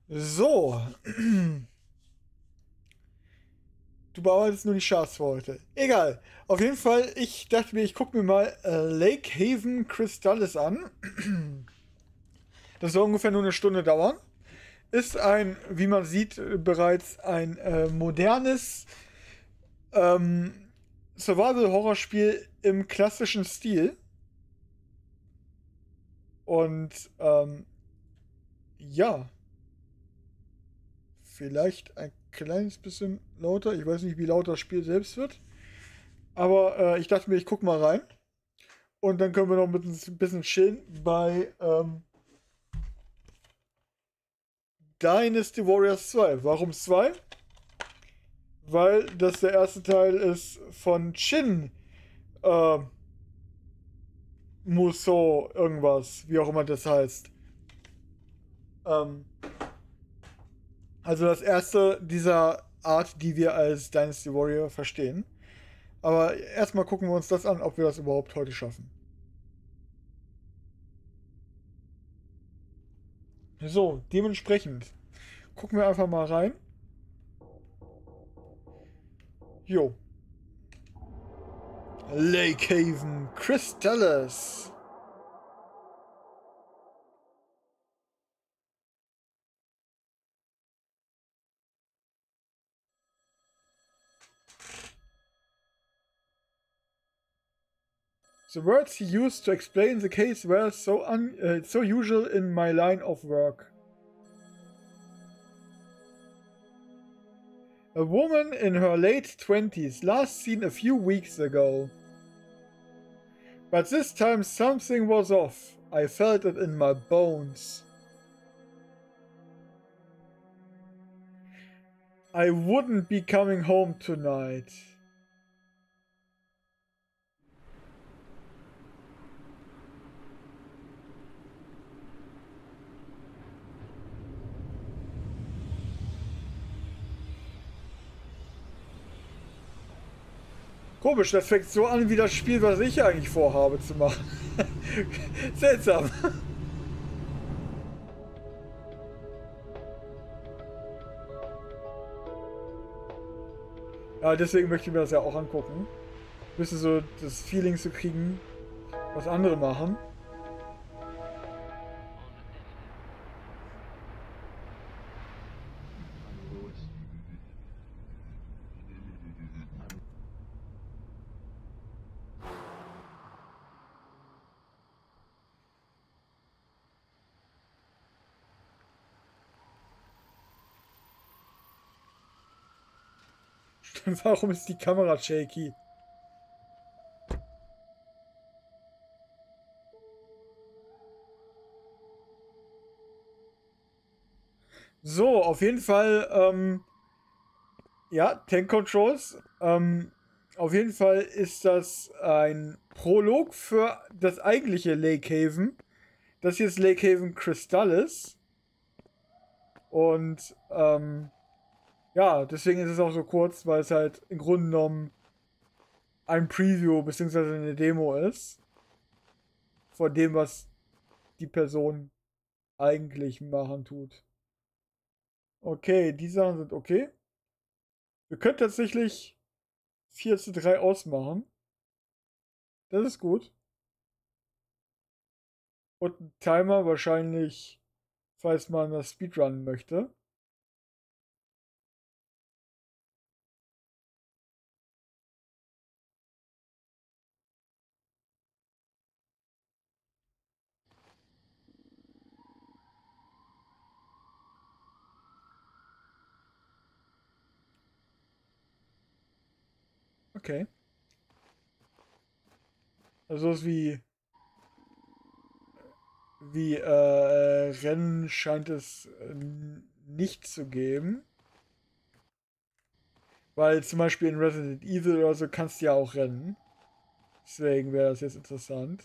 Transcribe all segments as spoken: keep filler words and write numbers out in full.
So. Du bearbeitest nur die Charts für heute. Egal. Auf jeden Fall, ich dachte mir, ich gucke mir mal äh, Lake Haven Crystallis an. Das soll ungefähr nur eine Stunde dauern. Ist ein, wie man sieht, äh, bereits ein äh, modernes ähm, Survival-Horror-Spiel im klassischen Stil. Und ähm, ja, vielleicht ein kleines bisschen lauter. Ich weiß nicht, wie laut das Spiel selbst wird. Aber äh, ich dachte mir, ich guck mal rein. Und dann können wir noch mit ein bisschen chillen bei ähm, Dynasty Warriors zwei. Warum zwei? Weil das der erste Teil ist von Shin äh, Musou irgendwas, wie auch immer das heißt. Ähm, also das erste dieser Art, die wir als Dynasty Warrior verstehen. Aber erstmal gucken wir uns das an, ob wir das überhaupt heute schaffen. So, dementsprechend gucken wir einfach mal rein. Jo. Lake Haven Crystallis. The words he used to explain the case were so un uh, so usual in my line of work. A woman in her late twenties, last seen a few weeks ago. But this time something was off. I felt it in my bones. I wouldn't be coming home tonight. Komisch, das fängt so an wie das Spiel, was ich eigentlich vorhabe zu machen. Seltsam. Ja, deswegen möchte ich mir das ja auch angucken. Ein bisschen so das Feeling zu kriegen, was andere machen. Warum ist die Kamera shaky? So, auf jeden Fall, ähm, ja, Tank Controls. Ähm, auf jeden Fall ist das ein Prolog für das eigentliche Lake Haven. Das hier ist Lake Haven Crystallis. Und, ähm, ja, deswegen ist es auch so kurz, weil es halt im Grunde genommen ein Preview bzw. eine Demo ist. Von dem, was die Person eigentlich machen tut. Okay, die Sachen sind okay. Wir können tatsächlich vier zu drei ausmachen. Das ist gut. Und ein Timer wahrscheinlich, falls man das Speedrunnen möchte. Okay. Also es ist wie, wie äh, Rennen scheint es äh, nicht zu geben. Weil zum Beispiel in Resident Evil oder so kannst du ja auch rennen. Deswegen wäre das jetzt interessant.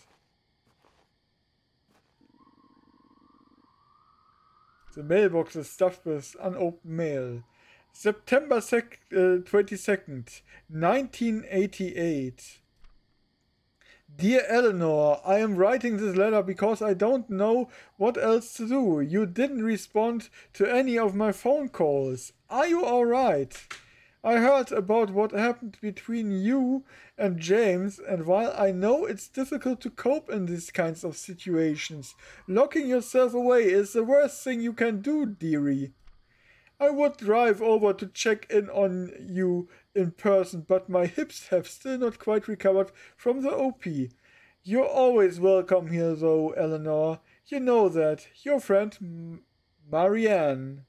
The mailbox is stuffed with unopened mail. September twenty-second, nineteen eighty-eight. Dear Eleanor, I am writing this letter because I don't know what else to do. You didn't respond to any of my phone calls. Are you alright? I heard about what happened between you and James, and while I know it's difficult to cope in these kinds of situations, locking yourself away is the worst thing you can do, dearie. I would drive over to check in on you in person, but my hips have still not quite recovered from the O P. You're always welcome here, though, Eleanor. You know that. Your friend, M- Marianne.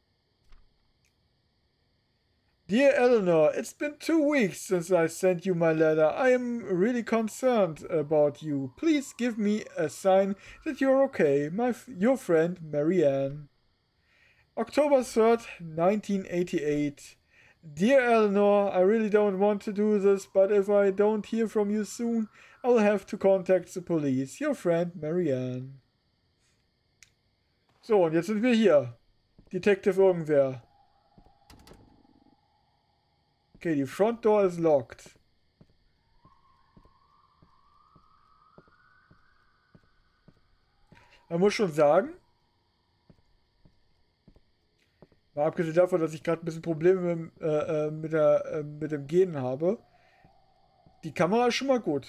Dear Eleanor, it's been two weeks since I sent you my letter. I am really concerned about you. Please give me a sign that you're okay. My f- your friend, Marianne. October third, nineteen eighty-eight. Dear Eleanor, I really don't want to do this, but if I don't hear from you soon, I'll have to contact the police. Your friend, Marianne. So, und jetzt sind wir hier. Detective irgendwer. Okay, die front door is locked. Man muss schon sagen, mal abgesehen davon, dass ich gerade ein bisschen Probleme mit, äh, äh, mit, der, äh, mit dem Gehen habe, die Kamera ist schon mal gut.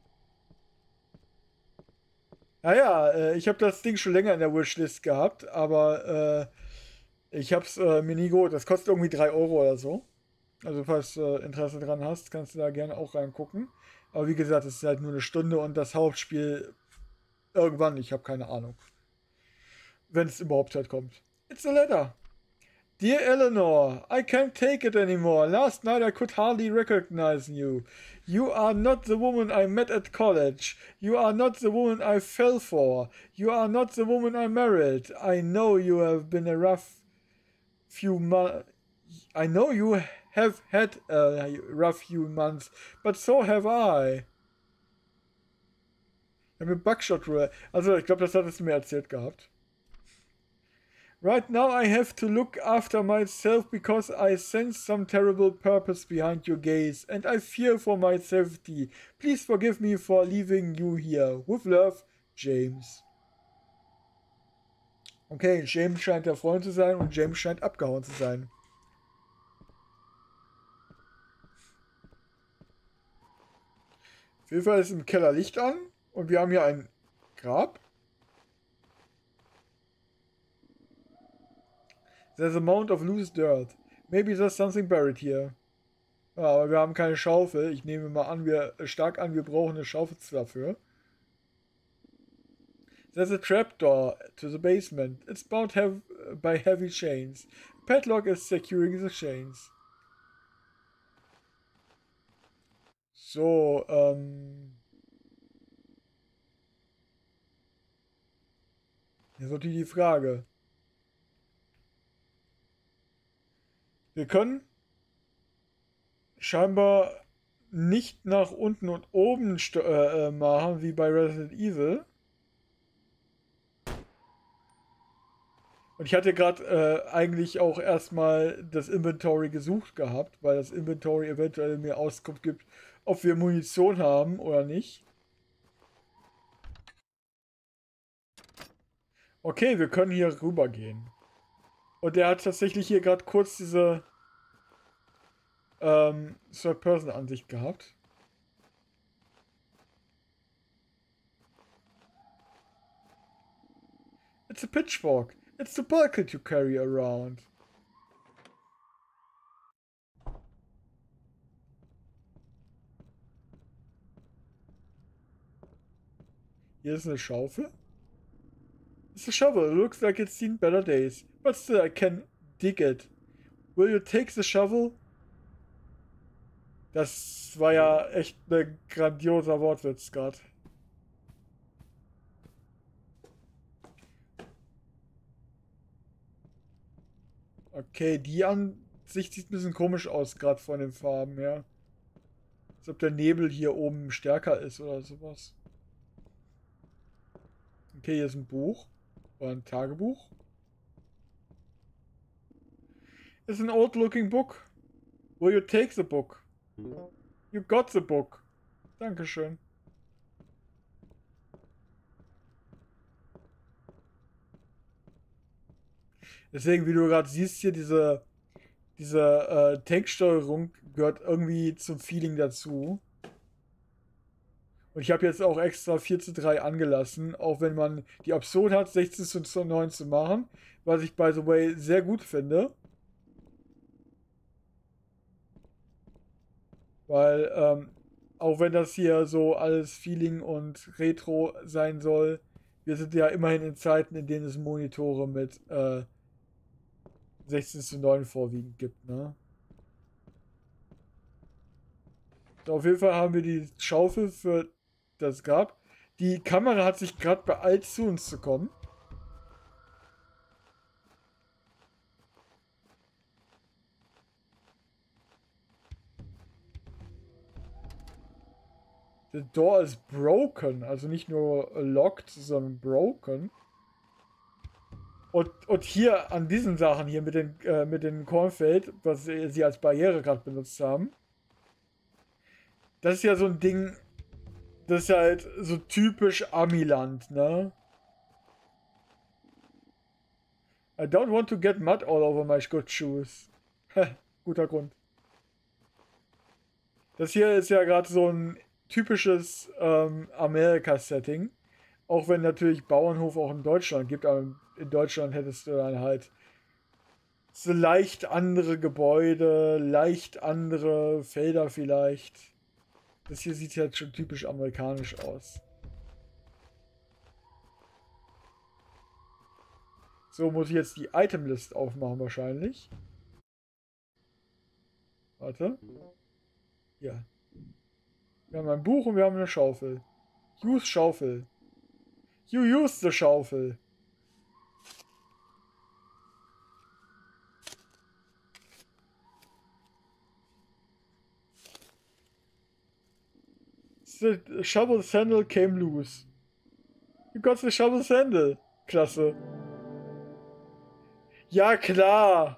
Naja, äh, ich habe das Ding schon länger in der Wishlist gehabt, aber äh, ich habe es äh, mir nie geholt. Das kostet irgendwie drei Euro oder so. Also falls du äh, Interesse dran hast, kannst du da gerne auch reingucken. Aber wie gesagt, es ist halt nur eine Stunde und das Hauptspiel irgendwann, ich habe keine Ahnung. Wenn es überhaupt halt kommt. It's a letter. Dear Eleanor, I can't take it anymore. Last night I could hardly recognize you. You are not the woman I met at college. You are not the woman I fell for. You are not the woman I married. I know you have been a rough few months. I know you have had a rough few months, but so have I. Ich habe mir Buckshot Rule. Also, ich glaube, das hattest du mir erzählt gehabt. Right now I have to look after myself because I sense some terrible purpose behind your gaze and I fear for my safety. Please forgive me for leaving you here. With love, James. Okay, James scheint der Freund zu sein und James scheint abgehauen zu sein. Auf jeden Fall ist im Keller Licht an und wir haben hier ein Grab. There's a mound of loose dirt. Maybe there's something buried here. Ja, aber wir haben keine Schaufel. Ich nehme mal an, wir stark an, wir brauchen eine Schaufel dafür. There's a trapdoor to the basement. It's bound hev by heavy chains. A padlock is securing the chains. So, ähm. Jetzt natürlich die Frage. Wir können scheinbar nicht nach unten und oben äh, machen, wie bei Resident Evil. Und ich hatte gerade äh, eigentlich auch erstmal das Inventory gesucht gehabt, weil das Inventory eventuell mir Auskunft gibt, ob wir Munition haben oder nicht. Okay, wir können hier rüber gehen. Und der hat tatsächlich hier gerade kurz diese ähm, Third-Person-Ansicht gehabt. It's a pitchfork. It's the bucket you carry around. Hier ist eine Schaufel. It's a shovel. It looks like it's seen better days. But still, I can dig it. Will you take the shovel? Das war ja echt ein grandioser Wortwitz gerade. Okay, die Ansicht sieht ein bisschen komisch aus, gerade von den Farben, ja. Als ob der Nebel hier oben stärker ist oder sowas. Okay, hier ist ein Buch. Oder ein Tagebuch. It's an old looking book. Will you take the book? You got the book. Dankeschön. Deswegen, wie du gerade siehst, hier diese, diese äh, Tanksteuerung gehört irgendwie zum Feeling dazu. Und ich habe jetzt auch extra vier zu drei angelassen, auch wenn man die Option hat, sechzehn zu neun zu machen, was ich, by the way, sehr gut finde. Weil, ähm, auch wenn das hier so alles Feeling und Retro sein soll, wir sind ja immerhin in Zeiten, in denen es Monitore mit äh, sechzehn zu neun vorwiegend gibt, ne? So, auf jeden Fall haben wir die Schaufel für das Grab. Die Kamera hat sich gerade beeilt, zu uns zu kommen. The door is broken. Also nicht nur locked, sondern broken. Und, und hier an diesen Sachen hier mit den, äh, mit dem Kornfeld, was sie als Barriere gerade benutzt haben. Das ist ja so ein Ding, das ist halt so typisch Amiland, ne? I don't want to get mud all over my good shoes. Guter Grund. Das hier ist ja gerade so ein typisches ähm, Amerika-Setting. Auch wenn natürlich Bauernhof auch in Deutschland gibt, aber in Deutschland hättest du dann halt so leicht andere Gebäude, leicht andere Felder vielleicht. Das hier sieht jetzt schon typisch amerikanisch aus. So muss ich jetzt die Itemlist aufmachen wahrscheinlich. Warte. Ja. Wir haben ein Buch und wir haben eine Schaufel. Use Schaufel. You use the Schaufel. The shovel sandal came loose. You got the shovel sandal. Klasse. Ja, klar.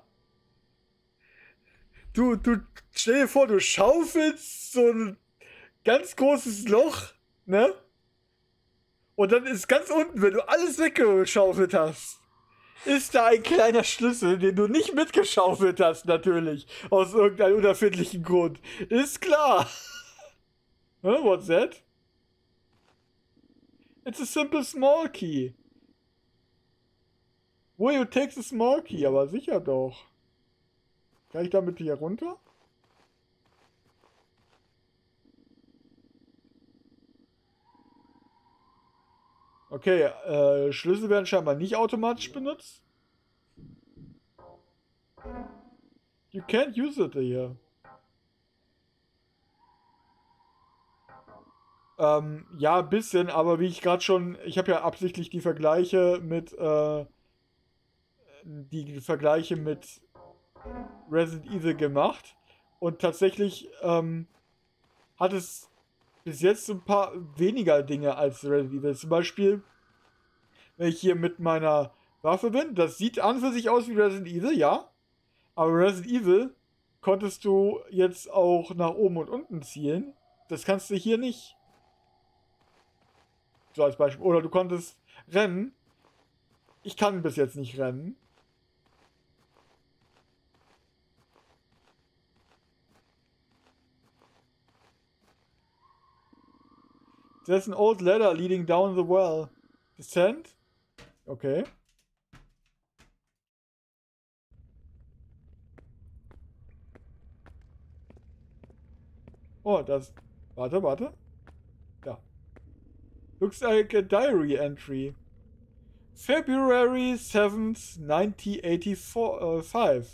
Du, du, stell dir vor, du schaufelst so ein ganz großes Loch, ne? Und dann ist ganz unten, wenn du alles weggeschaufelt hast, ist da ein kleiner Schlüssel, den du nicht mitgeschaufelt hast, natürlich. Aus irgendeinem unerfindlichen Grund. Ist klar. Huh, what's that? It's a simple small key. Will you take the small key? Aber sicher doch. Kann ich damit hier runter? Okay, äh, Schlüssel werden scheinbar nicht automatisch benutzt. You can't use it here. Ähm, ja, ein bisschen, aber wie ich gerade schon, ich habe ja absichtlich die Vergleiche mit, äh, die Vergleiche mit Resident Evil gemacht. Und tatsächlich ähm, hat es bis jetzt so ein paar weniger Dinge als Resident Evil. Zum Beispiel, wenn ich hier mit meiner Waffe bin, das sieht an für sich aus wie Resident Evil, ja. Aber Resident Evil konntest du jetzt auch nach oben und unten zielen. Das kannst du hier nicht. So als Beispiel. Oder du konntest rennen. Ich kann bis jetzt nicht rennen. There's an old ladder leading down the well. Descend? Okay. Oh, das... Warte, warte. Ja. Looks like a diary entry. February seventh, nineteen eighty-five.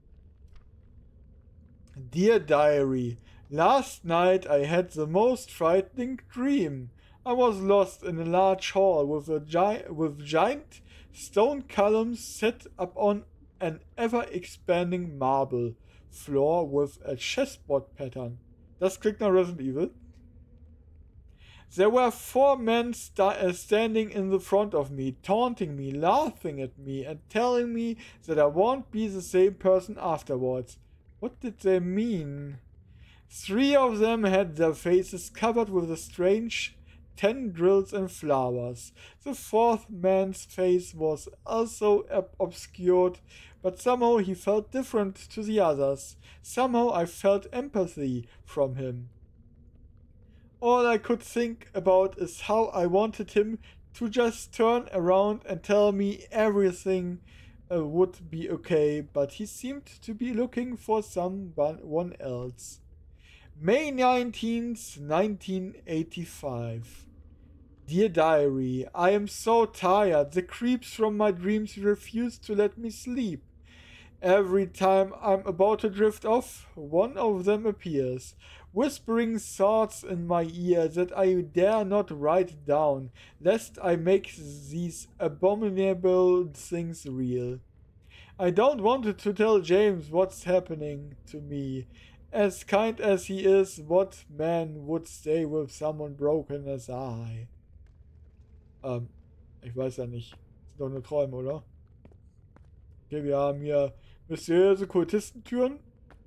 Dear Diary, last night I had the most frightening dream. I was lost in a large hall with a gi- with giant stone columns set up on an ever-expanding marble floor with a chessboard pattern. Das klingt nach Resident Evil. There were four men st- standing in the front of me, taunting me, laughing at me, and telling me that I won't be the same person afterwards. What did they mean? Three of them had their faces covered with a strange tendrils and flowers. The fourth man's face was also ob- obscured, but somehow he felt different to the others. Somehow I felt empathy from him. All I could think about is how I wanted him to just turn around and tell me everything uh, would be okay, but he seemed to be looking for someone else. May nineteenth, nineteen eighty-five. Dear Diary, I am so tired. The creeps from my dreams refuse to let me sleep. Every time I'm about to drift off, one of them appears, whispering thoughts in my ear that I dare not write down, lest I make these abominable things real. I don't want to tell James what's happening to me. As kind as he is, what man would stay with someone broken as I? Ähm, ich weiß ja nicht. Das sind doch nur Träume, oder? Okay, wir haben hier mysteriöse Kultistentüren.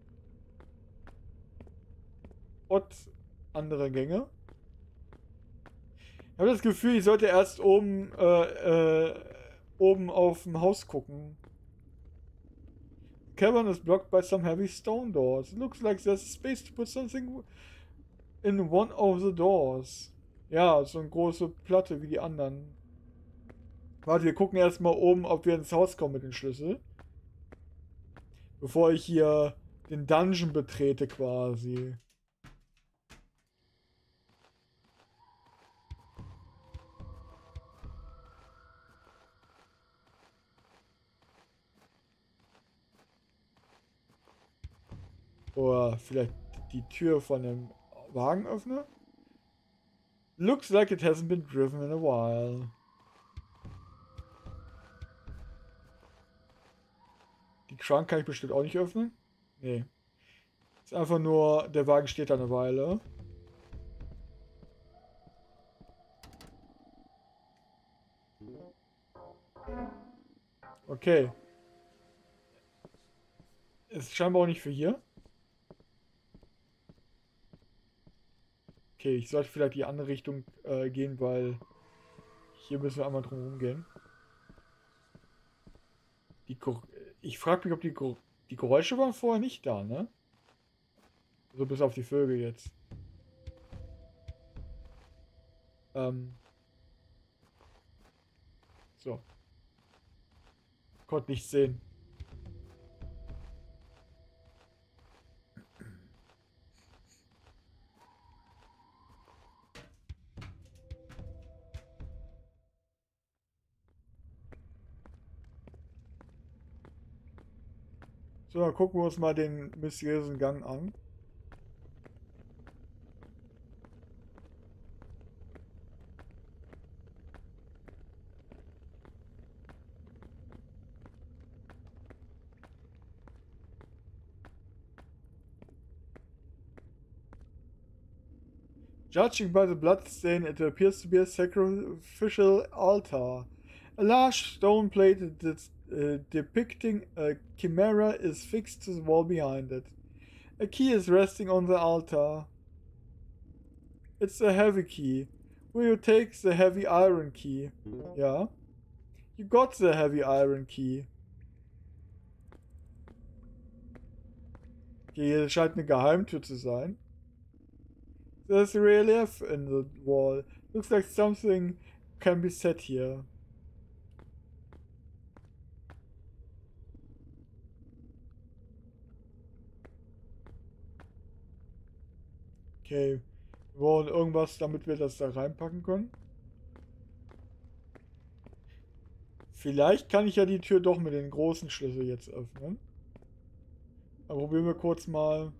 Und andere Gänge. Ich habe das Gefühl, ich sollte erst oben, äh, äh, oben auf dem Haus gucken. The cavern is blocked by some heavy stone doors. It looks like there's space to put something in one of the doors. Ja, so eine große Platte wie die anderen. Warte, wir gucken erstmal oben, ob wir ins Haus kommen mit dem Schlüssel. Bevor ich hier den Dungeon betrete quasi. Oder vielleicht die Tür von dem Wagenöffner? Looks like it hasn't been driven in a while. Die Trunk kann ich bestimmt auch nicht öffnen. Nee. Ist einfach nur, der Wagen steht da eine Weile. Okay. Ist scheinbar auch nicht für hier. Okay, ich sollte vielleicht die andere Richtung äh, gehen, weil hier müssen wir einmal drum herum gehen. Die Ger ich frage mich, ob die, Ger die Geräusche waren vorher nicht da, ne? So bis auf die Vögel jetzt. Ähm. So. Konnte nichts sehen. So, dann gucken wir uns mal den mysteriösen Gang an. Judging by the bloodstain, it appears to be a sacrificial altar. A large stone plate that, uh, depicting a chimera is fixed to the wall behind it. A key is resting on the altar. It's a heavy key. Will you take the heavy iron key? Ja. You got the heavy iron key. Okay, hier scheint eine Geheimtür zu sein. There's a relief in the wall. Looks like something can be said here. Okay. Wir brauchen irgendwas, damit wir das da reinpacken können. Vielleicht kann ich ja die Tür doch mit den großen Schlüssel jetzt öffnen. Aber probieren wir kurz mal.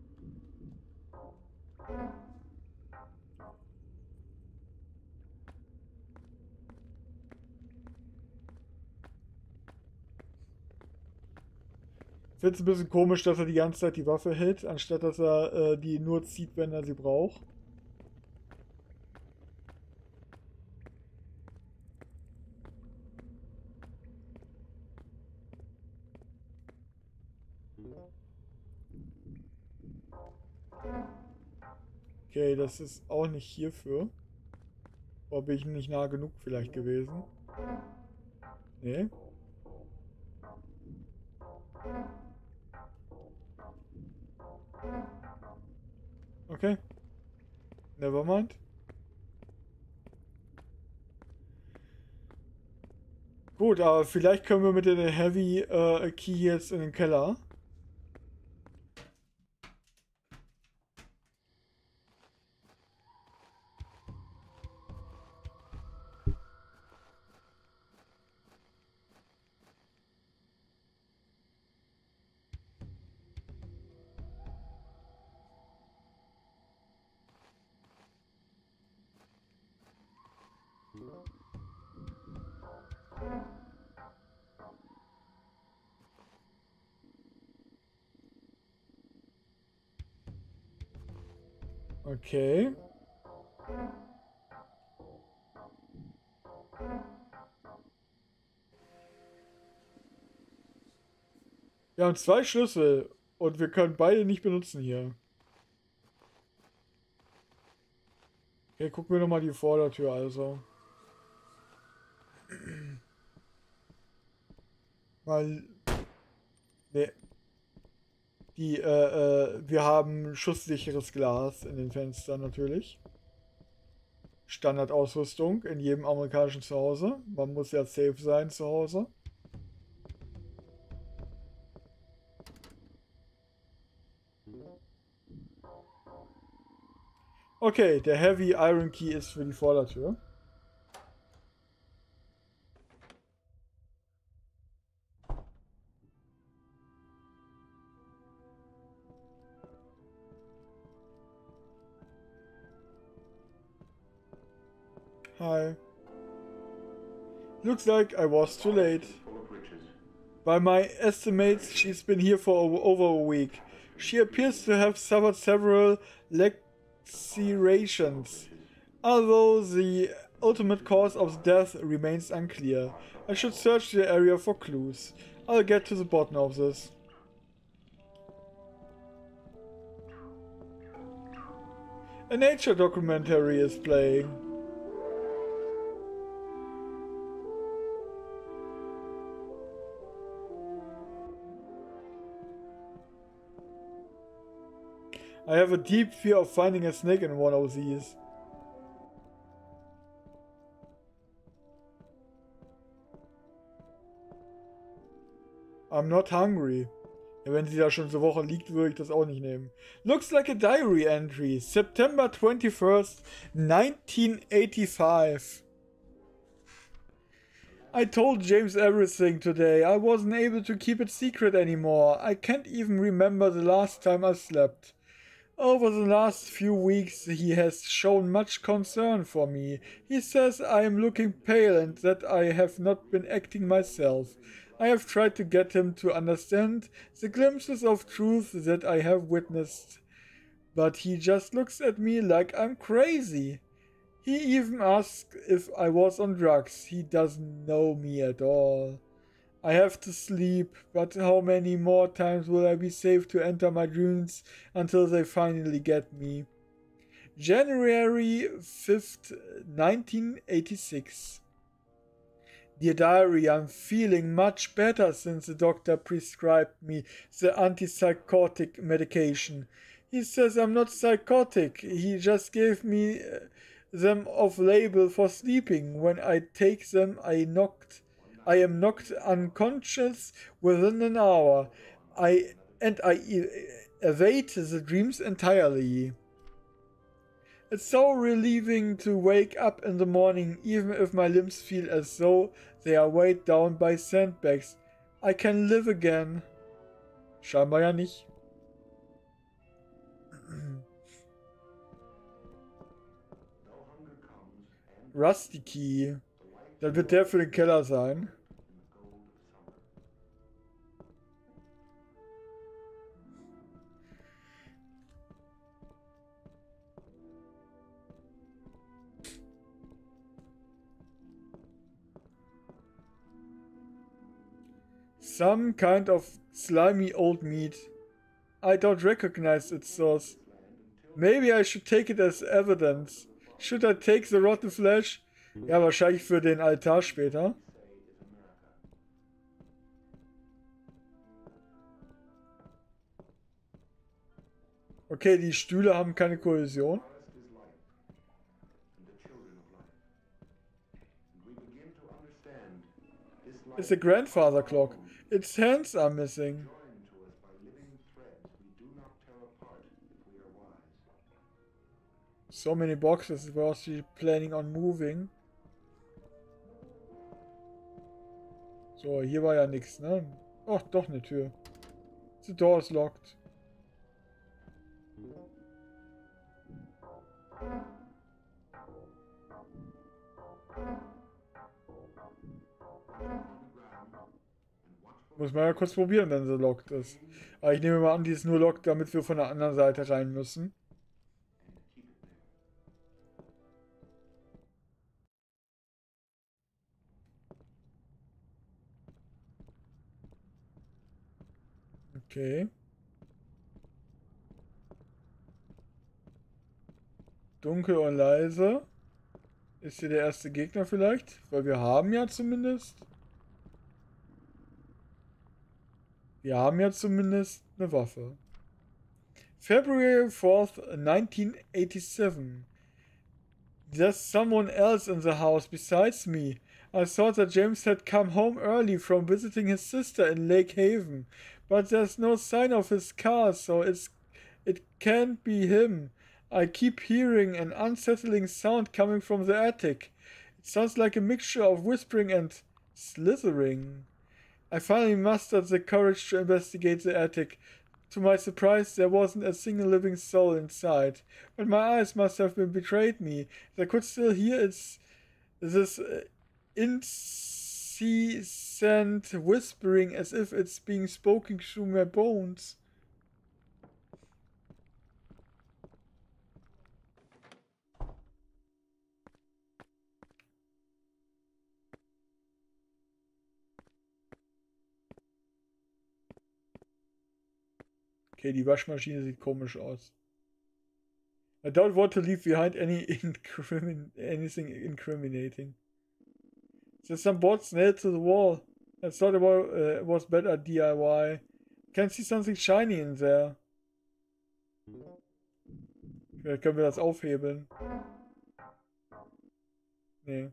Ich finde es ein bisschen komisch, dass er die ganze Zeit die Waffe hält, anstatt dass er äh, die nur zieht, wenn er sie braucht. Okay, das ist auch nicht hierfür. Oder bin ich nicht nah genug vielleicht gewesen? Nee. Okay. Nevermind. Gut, aber vielleicht können wir mit der Heavy äh, Key jetzt in den Keller. Okay. Wir haben zwei Schlüssel und wir können beide nicht benutzen hier. Okay, gucken wir nochmal die Vordertür also. Weil. Ne. Die, äh, äh, wir haben schusssicheres Glas in den Fenstern natürlich. Standardausrüstung in jedem amerikanischen Zuhause. Man muss ja safe sein zu Hause. Okay, der Heavy Iron Key ist für die Vordertür. Hi. Looks like I was too late. By my estimates, she's been here for over a week. She appears to have suffered several lacerations, although the ultimate cause of death remains unclear. I should search the area for clues. I'll get to the bottom of this. A nature documentary is playing. I have a deep fear of finding a snake in one of these. I'm not hungry. Ja, wenn sie da schon so Woche liegt, würde ich das auch nicht nehmen. Looks like a diary entry. September twenty-first, nineteen eighty-five. I told James everything today. I wasn't able to keep it secret anymore. I can't even remember the last time I slept. Over the last few weeks he has shown much concern for me. He says I am looking pale and that I have not been acting myself. I have tried to get him to understand the glimpses of truth that I have witnessed, but he just looks at me like I'm crazy. He even asked if I was on drugs. He doesn't know me at all. I have to sleep, but how many more times will I be safe to enter my dreams until they finally get me? January fifth, nineteen eighty-six. Dear diary, I'm feeling much better since the doctor prescribed me the antipsychotic medication. He says I'm not psychotic. He just gave me them off-label for sleeping. When I take them, I knocked... I am knocked unconscious within an hour. I and I evade the dreams entirely. It's so relieving to wake up in the morning, even if my limbs feel as though they are weighed down by sandbags. I can live again. Scheinbar ja nicht. Rusty Key. Dann wird der für den Keller sein. Some kind of slimy old meat. I don't recognize its source. Maybe I should take it as evidence. Should I take the rotten flesh? Ja, wahrscheinlich für den Altar später. Okay, die Stühle haben keine Kohäsion. It's a grandfather clock. Its hands are missing. So many boxes. Was she planning on moving? So, hier war ja nichts, ne? Ach, doch eine Tür. The door is locked. Muss man ja kurz probieren, wenn sie locked ist. Aber ich nehme mal an, die ist nur locked, damit wir von der anderen Seite rein müssen. Okay. Dunkel und leise. Ist hier der erste Gegner vielleicht? Weil wir haben ja zumindest... Wir haben ja zumindest eine Waffe. February fourth, nineteen eighty-seven. There's someone else in the house besides me. I thought that James had come home early from visiting his sister in Lake Haven, but there's no sign of his car, so it's it can't be him. I keep hearing an unsettling sound coming from the attic. It sounds like a mixture of whispering and slithering. I finally mustered the courage to investigate the attic. To my surprise, there wasn't a single living soul inside. But my eyes must have been betrayed me. I could still hear its this uh, incessant whispering as if it's being spoken through my bones. Okay, die Waschmaschine sieht komisch aus. I don't want to leave behind any incrimin anything incriminating. There's some boards nailed to the wall. I thought it was, uh, was better D I Y. Can see something shiny in there. Vielleicht können wir das aufhebeln. Nee.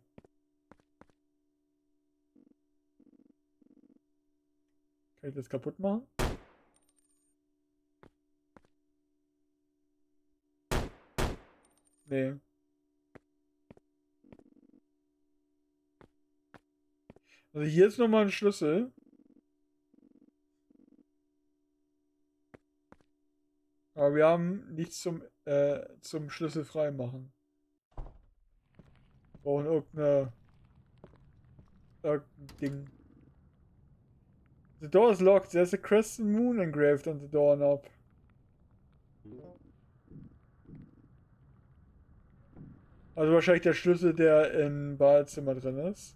Kann ich das kaputt machen? Nee. Also hier ist nochmal ein Schlüssel. Aber wir haben nichts zum, äh, zum Schlüssel freimachen. Wir brauchen irgendeine... irgendein Ding. The door is locked. There's a crescent moon engraved on the doorknob. Also wahrscheinlich der Schlüssel, der im Badezimmer drin ist.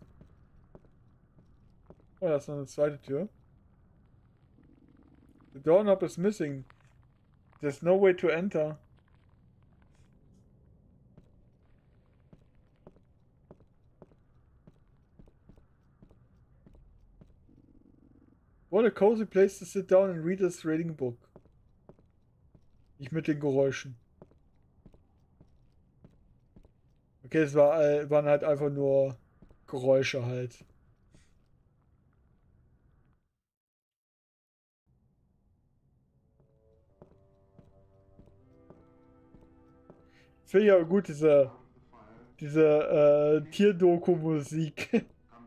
Oh, da ist noch eine zweite Tür. The doorknob is missing. There's no way to enter. What a cozy place to sit down and read a thrilling book. Nicht mit den Geräuschen. Okay, es war, äh, waren halt einfach nur Geräusche halt. Finde ich aber gut, diese, diese äh, Tierdoku-Musik.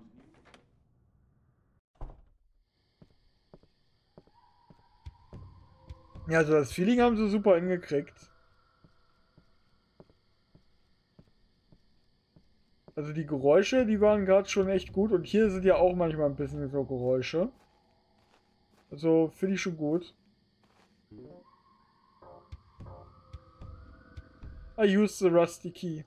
Ja, also das Feeling haben sie super hingekriegt. Also die Geräusche, die waren gerade schon echt gut. Und hier sind ja auch manchmal ein bisschen so Geräusche. Also finde ich schon gut. I use the rusty key.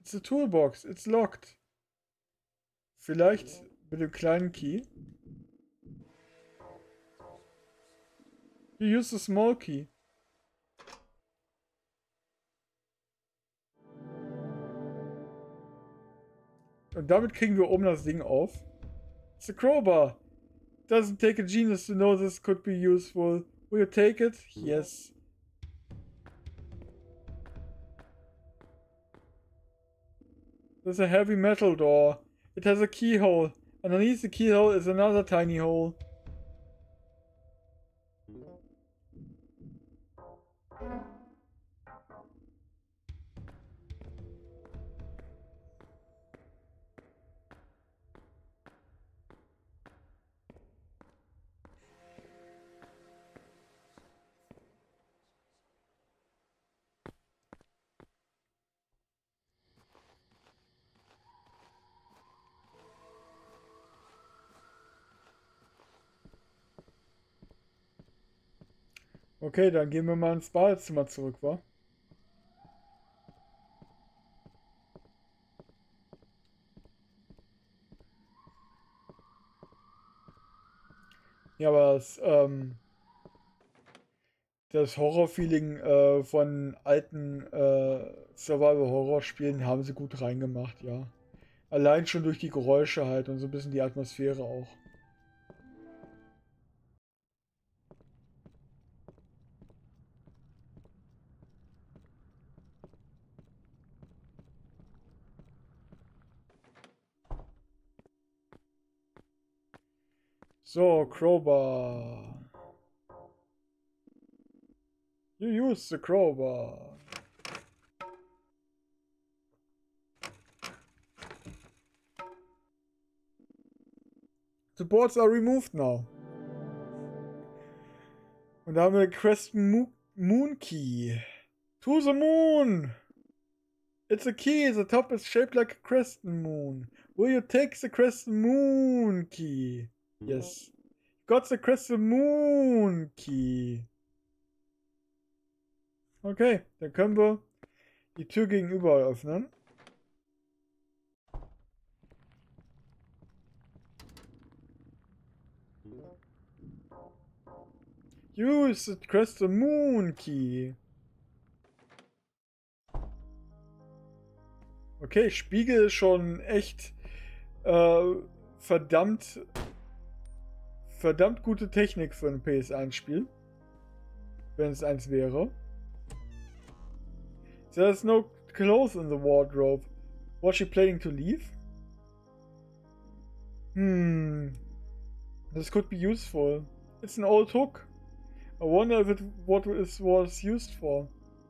It's a toolbox. It's locked. Vielleicht mit dem kleinen Key. You use the small key. Und damit kriegen wir oben das Ding auf. It's a crowbar. Doesn't take a genius to know this could be useful. Will you take it? Yes. There's a heavy metal door. It has a keyhole. Underneath the keyhole is another tiny hole. Okay, dann gehen wir mal ins Badezimmer zurück, wa? Ja, aber das, ähm, das Horror-Feeling äh, von alten äh, Survival-Horror-Spielen haben sie gut reingemacht, ja. Allein schon durch die Geräusche halt und so ein bisschen die Atmosphäre auch. So, crowbar. You use the crowbar. The boards are removed now. Und da haben wir Creston Mo Moon Key. To the moon! It's a key. The top is shaped like a crescent moon. Will you take the crescent moon key? Yes. Got the crescent moon key. Okay, dann können wir die Tür gegenüber öffnen. Use the crescent moon key. Okay, Spiegel ist schon echt äh, verdammt verdammt gute Technik für ein P S eins Spiel. Wenn es eins wäre. There's no clothes in the wardrobe. Was she planning to leave? Hmm. This could be useful. It's an old hook. I wonder if it what it was used for.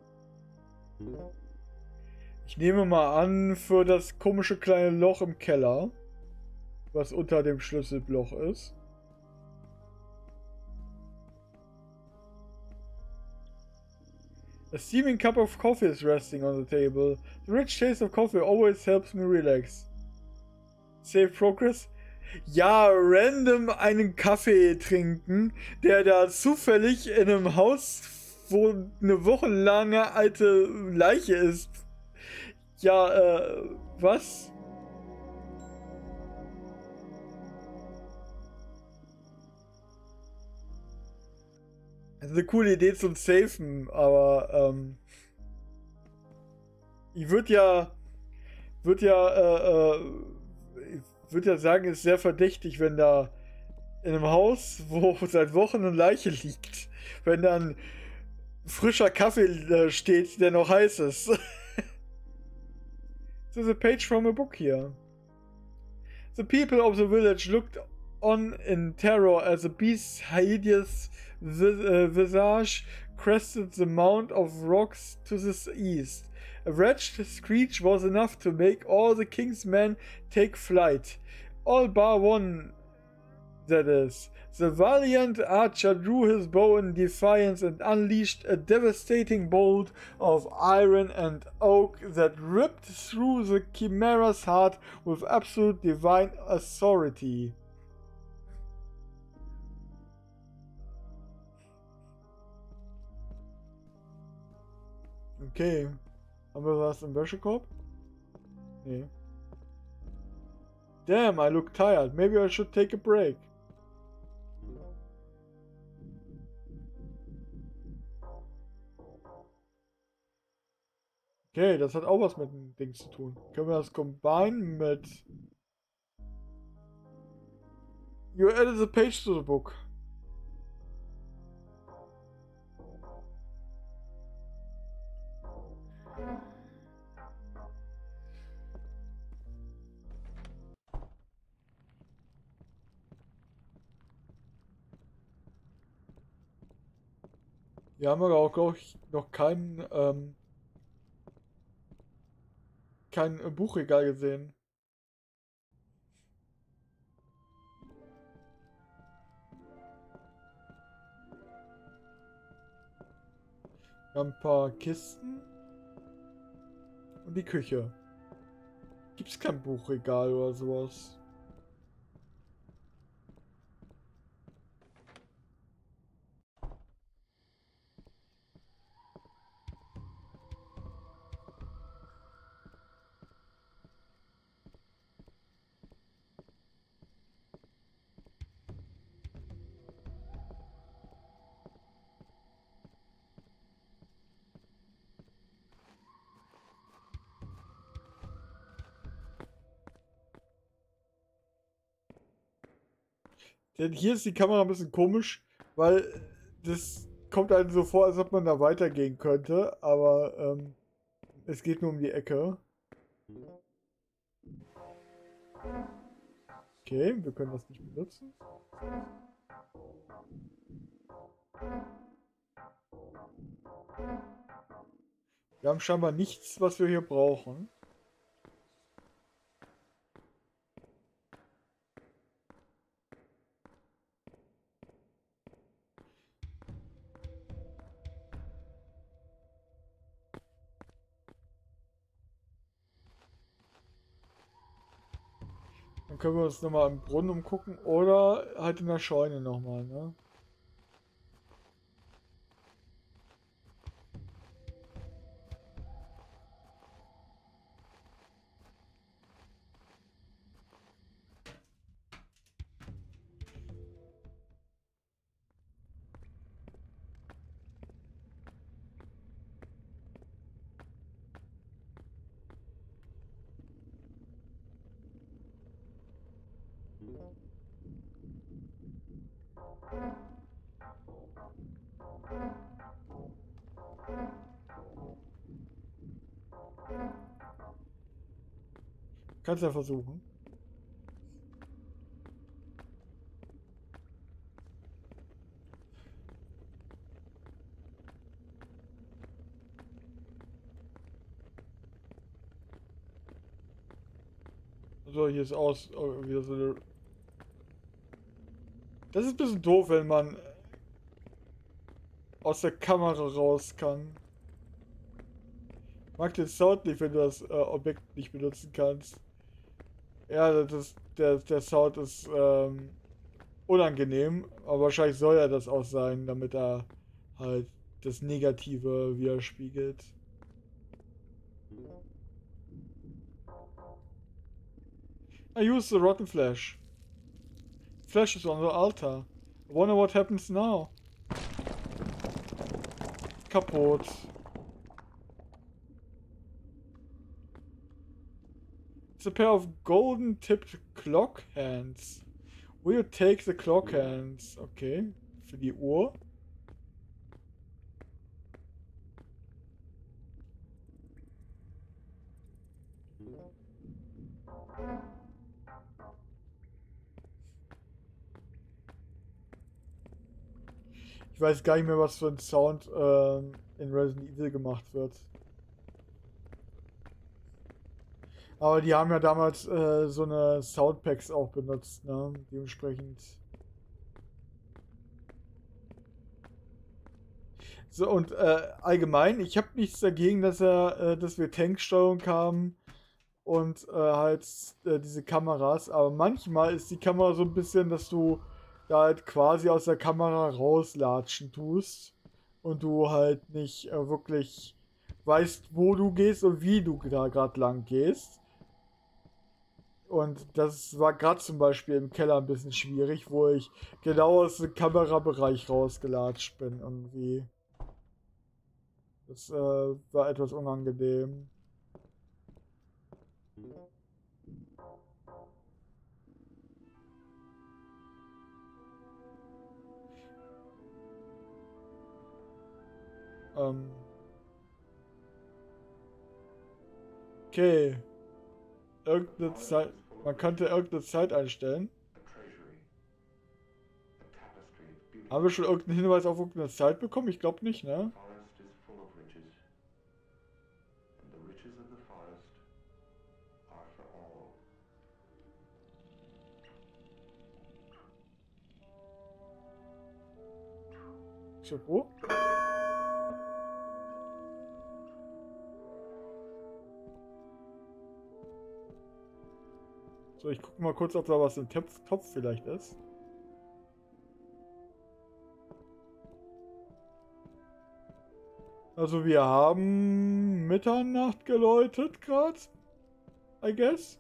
Ich nehme mal an, für das komische kleine Loch im Keller, was unter dem Schlüsselloch ist. A steaming cup of coffee is resting on the table. The rich taste of coffee always helps me relax. Save progress? Ja, random einen Kaffee trinken, der da zufällig in einem Haus, wo eine wochenlange alte Leiche ist. Ja, äh, was? Das ist eine coole Idee zum Safen, aber ähm, ich würde ja, würde ja, äh, äh, ich würde ja sagen, ist sehr verdächtig, wenn da in einem Haus, wo seit Wochen eine Leiche liegt, wenn dann frischer Kaffee äh, steht, der noch heiß ist. There's a page from a book here. The people of the village looked on in terror as the beast's hideous visage crested the mound of rocks to the east. A wretched screech was enough to make all the king's men take flight. All bar one, that is. The valiant archer drew his bow in defiance and unleashed a devastating bolt of iron and oak that ripped through the chimera's heart with absolute divine authority. Okay. Haben wir was im Wäschekorb? Nee. Damn, I look tired. Maybe I should take a break. Okay, das hat auch was mit dem Ding zu tun. Können wir das combine mit... You added a page to the book. Wir haben aber auch, glaube ich, noch kein, ähm, kein äh, Buchregal gesehen. Wir haben ein paar Kisten und die Küche. Gibt es kein Buchregal oder sowas? Denn hier ist die Kamera ein bisschen komisch, weil das kommt einem so vor, als ob man da weitergehen könnte, aber ähm, es geht nur um die Ecke. Okay, wir können das nicht benutzen. Wir haben scheinbar nichts, was wir hier brauchen. Dann können wir uns nochmal im Brunnen umgucken oder halt in der Scheune nochmal, ne? Kannst ja versuchen. So, hier ist aus. Oh, wieder so eine. Das ist ein bisschen doof, wenn man aus der Kamera raus kann. Ich mag den Sound nicht, wenn du das äh, Objekt nicht benutzen kannst. Ja, das, der, der Sound ist ähm, unangenehm, aber wahrscheinlich soll er das auch sein, damit er halt das Negative widerspiegelt. I use the rotten flesh. Flesh is on the altar. I wonder what happens now. Kaputt. It's a pair of golden tipped clock hands. Will you take the clock hands? Okay. Für die Uhr. Ich weiß gar nicht mehr, was für ein Sound ähm, in Resident Evil gemacht wird. Aber die haben ja damals äh, so eine Soundpacks auch benutzt, ne? Dementsprechend. So, und äh, allgemein, ich habe nichts dagegen, dass er, äh, dass wir Tanksteuerung haben und äh, halt äh, diese Kameras, aber manchmal ist die Kamera so ein bisschen, dass du da halt quasi aus der Kamera rauslatschen tust und du halt nicht äh, wirklich weißt, wo du gehst und wie du da gerade lang gehst. Und das war gerade zum Beispiel im Keller ein bisschen schwierig, wo ich genau aus dem Kamerabereich rausgelatscht bin irgendwie. Das äh, war etwas unangenehm. Ähm, okay. Irgendeine Zeit. Man könnte irgendeine Zeit einstellen. Haben wir schon irgendeinen Hinweis auf irgendeine Zeit bekommen? Ich glaube nicht, ne? Chapeau. So, ich gucke mal kurz, ob da was im Topf, Topf vielleicht ist. Also wir haben Mitternacht geläutet gerade, I guess.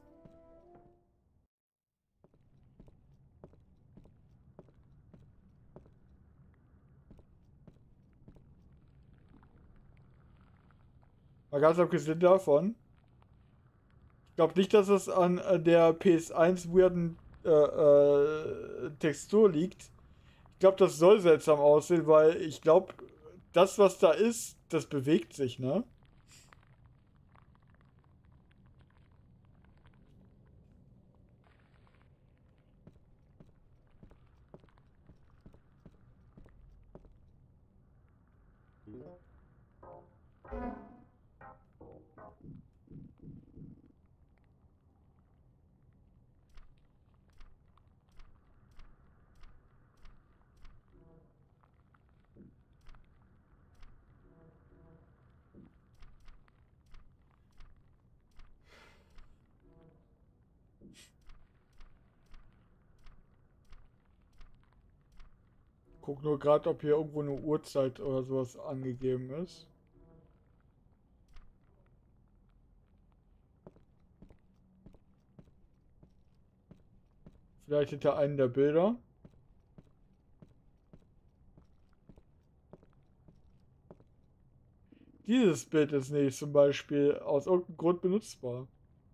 Mal ganz abgesehen davon. Ich glaube nicht, dass es an äh, der P S eins weirden äh, äh, Textur liegt. Ich glaube, das soll seltsam aussehen, weil ich glaube, das, was da ist, das bewegt sich, ne? Guck nur gerade, ob hier irgendwo eine Uhrzeit oder sowas angegeben ist. Vielleicht hinter einem der Bilder. Dieses Bild ist nicht zum Beispiel aus irgendeinem Grund benutzbar.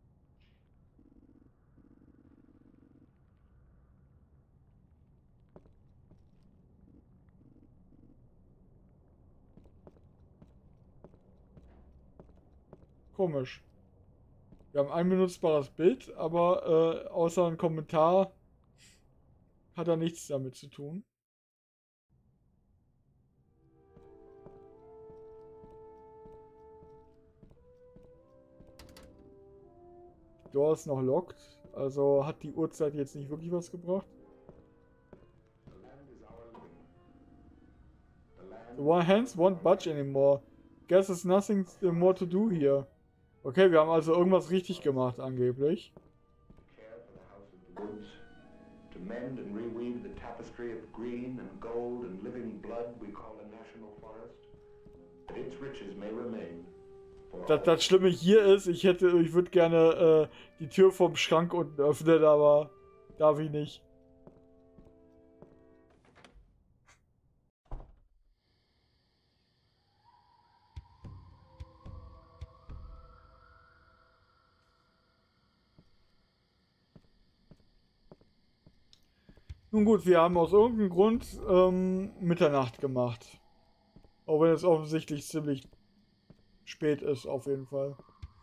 Komisch. Wir haben ein benutzbares Bild, aber äh, außer ein Kommentar hat er nichts damit zu tun. Die Door ist noch locked, also hat die Uhrzeit jetzt nicht wirklich was gebracht. The one hands won't budge anymore. Guess there's nothing more to do here. Okay, wir haben also irgendwas richtig gemacht, angeblich. To mend and reweave the tapestry of green and gold and living blood we call a national forest, that its riches may remain. Das, das Schlimme hier ist, ich hätte, ich würde gerne äh, die Tür vom Schrank unten öffnen, aber darf ich nicht. Nun gut, wir haben aus irgendeinem Grund ähm, Mitternacht gemacht. Auch wenn es offensichtlich ziemlich spät ist, auf jeden Fall.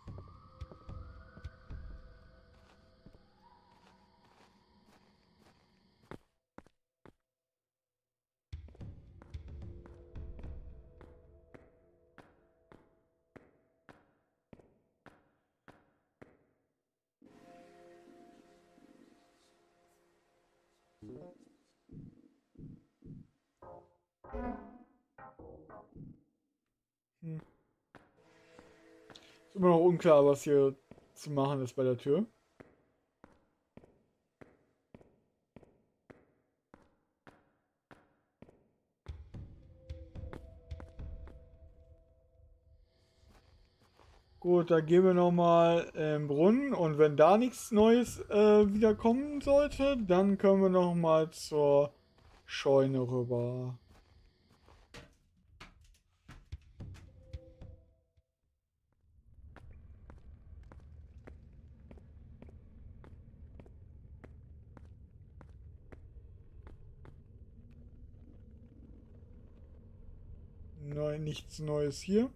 Hm. Ist immer noch unklar, was hier zu machen ist bei der Tür. Gut, dann gehen wir nochmal im Brunnen und wenn da nichts Neues äh, wieder kommen sollte, dann können wir nochmal zur Scheune rüber. Nein, nichts Neues hier.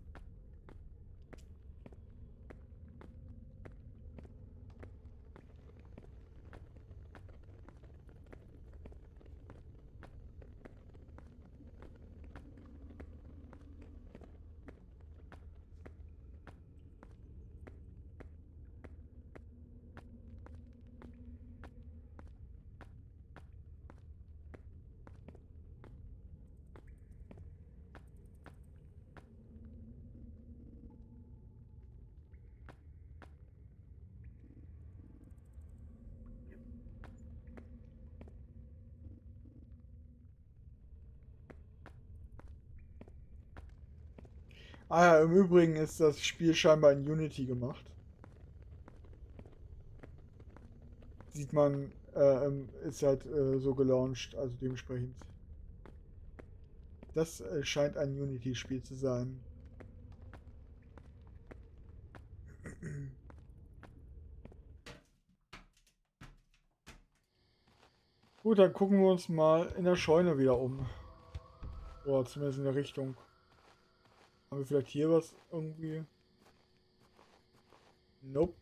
Ah ja, im Übrigen ist das Spiel scheinbar in Unity gemacht. Sieht man, äh, ähm, ist halt äh, so gelauncht, also dementsprechend. Das äh, scheint ein Unity-Spiel zu sein. Gut, dann gucken wir uns mal in der Scheune wieder um. Oder zumindest in der Richtung. Haben wir vielleicht hier was irgendwie? Nope.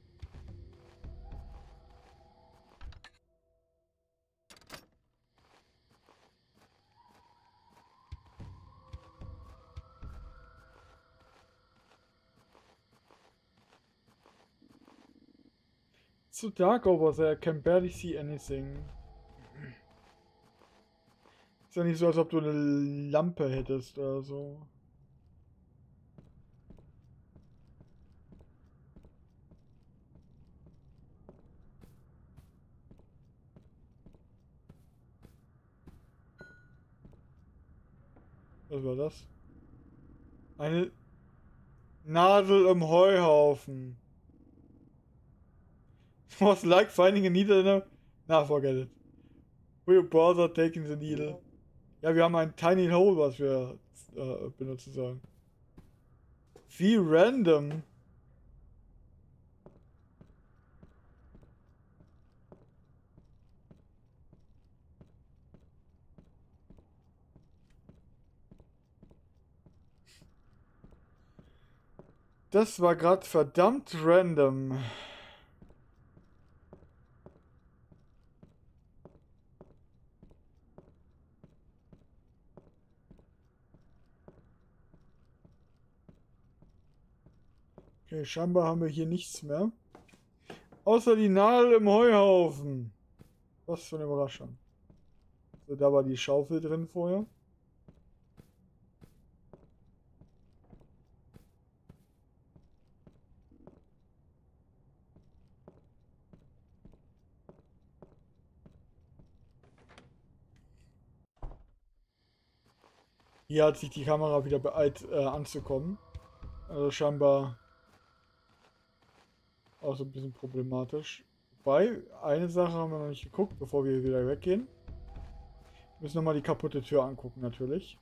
It's so dark over there, I can barely see anything. Ist ja nicht so, als ob du eine Lampe hättest oder so. Was war das? Eine Nadel im Heuhaufen. Was like finding a needle in a... Na, forget it. Will you bother taking the needle? Ja, wir haben ein Tiny Hole, was wir äh, benutzen sollen. Wie random. Das war gerade verdammt random. Okay, scheinbar haben wir hier nichts mehr. Außer die Nadel im Heuhaufen. Was für eine Überraschung. So, da war die Schaufel drin vorher. Hier hat sich die Kamera wieder beeilt äh, anzukommen. Also scheinbar auch so ein bisschen problematisch. Wobei, eine Sache haben wir noch nicht geguckt, bevor wir wieder weggehen. Wir müssen nochmal die kaputte Tür angucken, natürlich.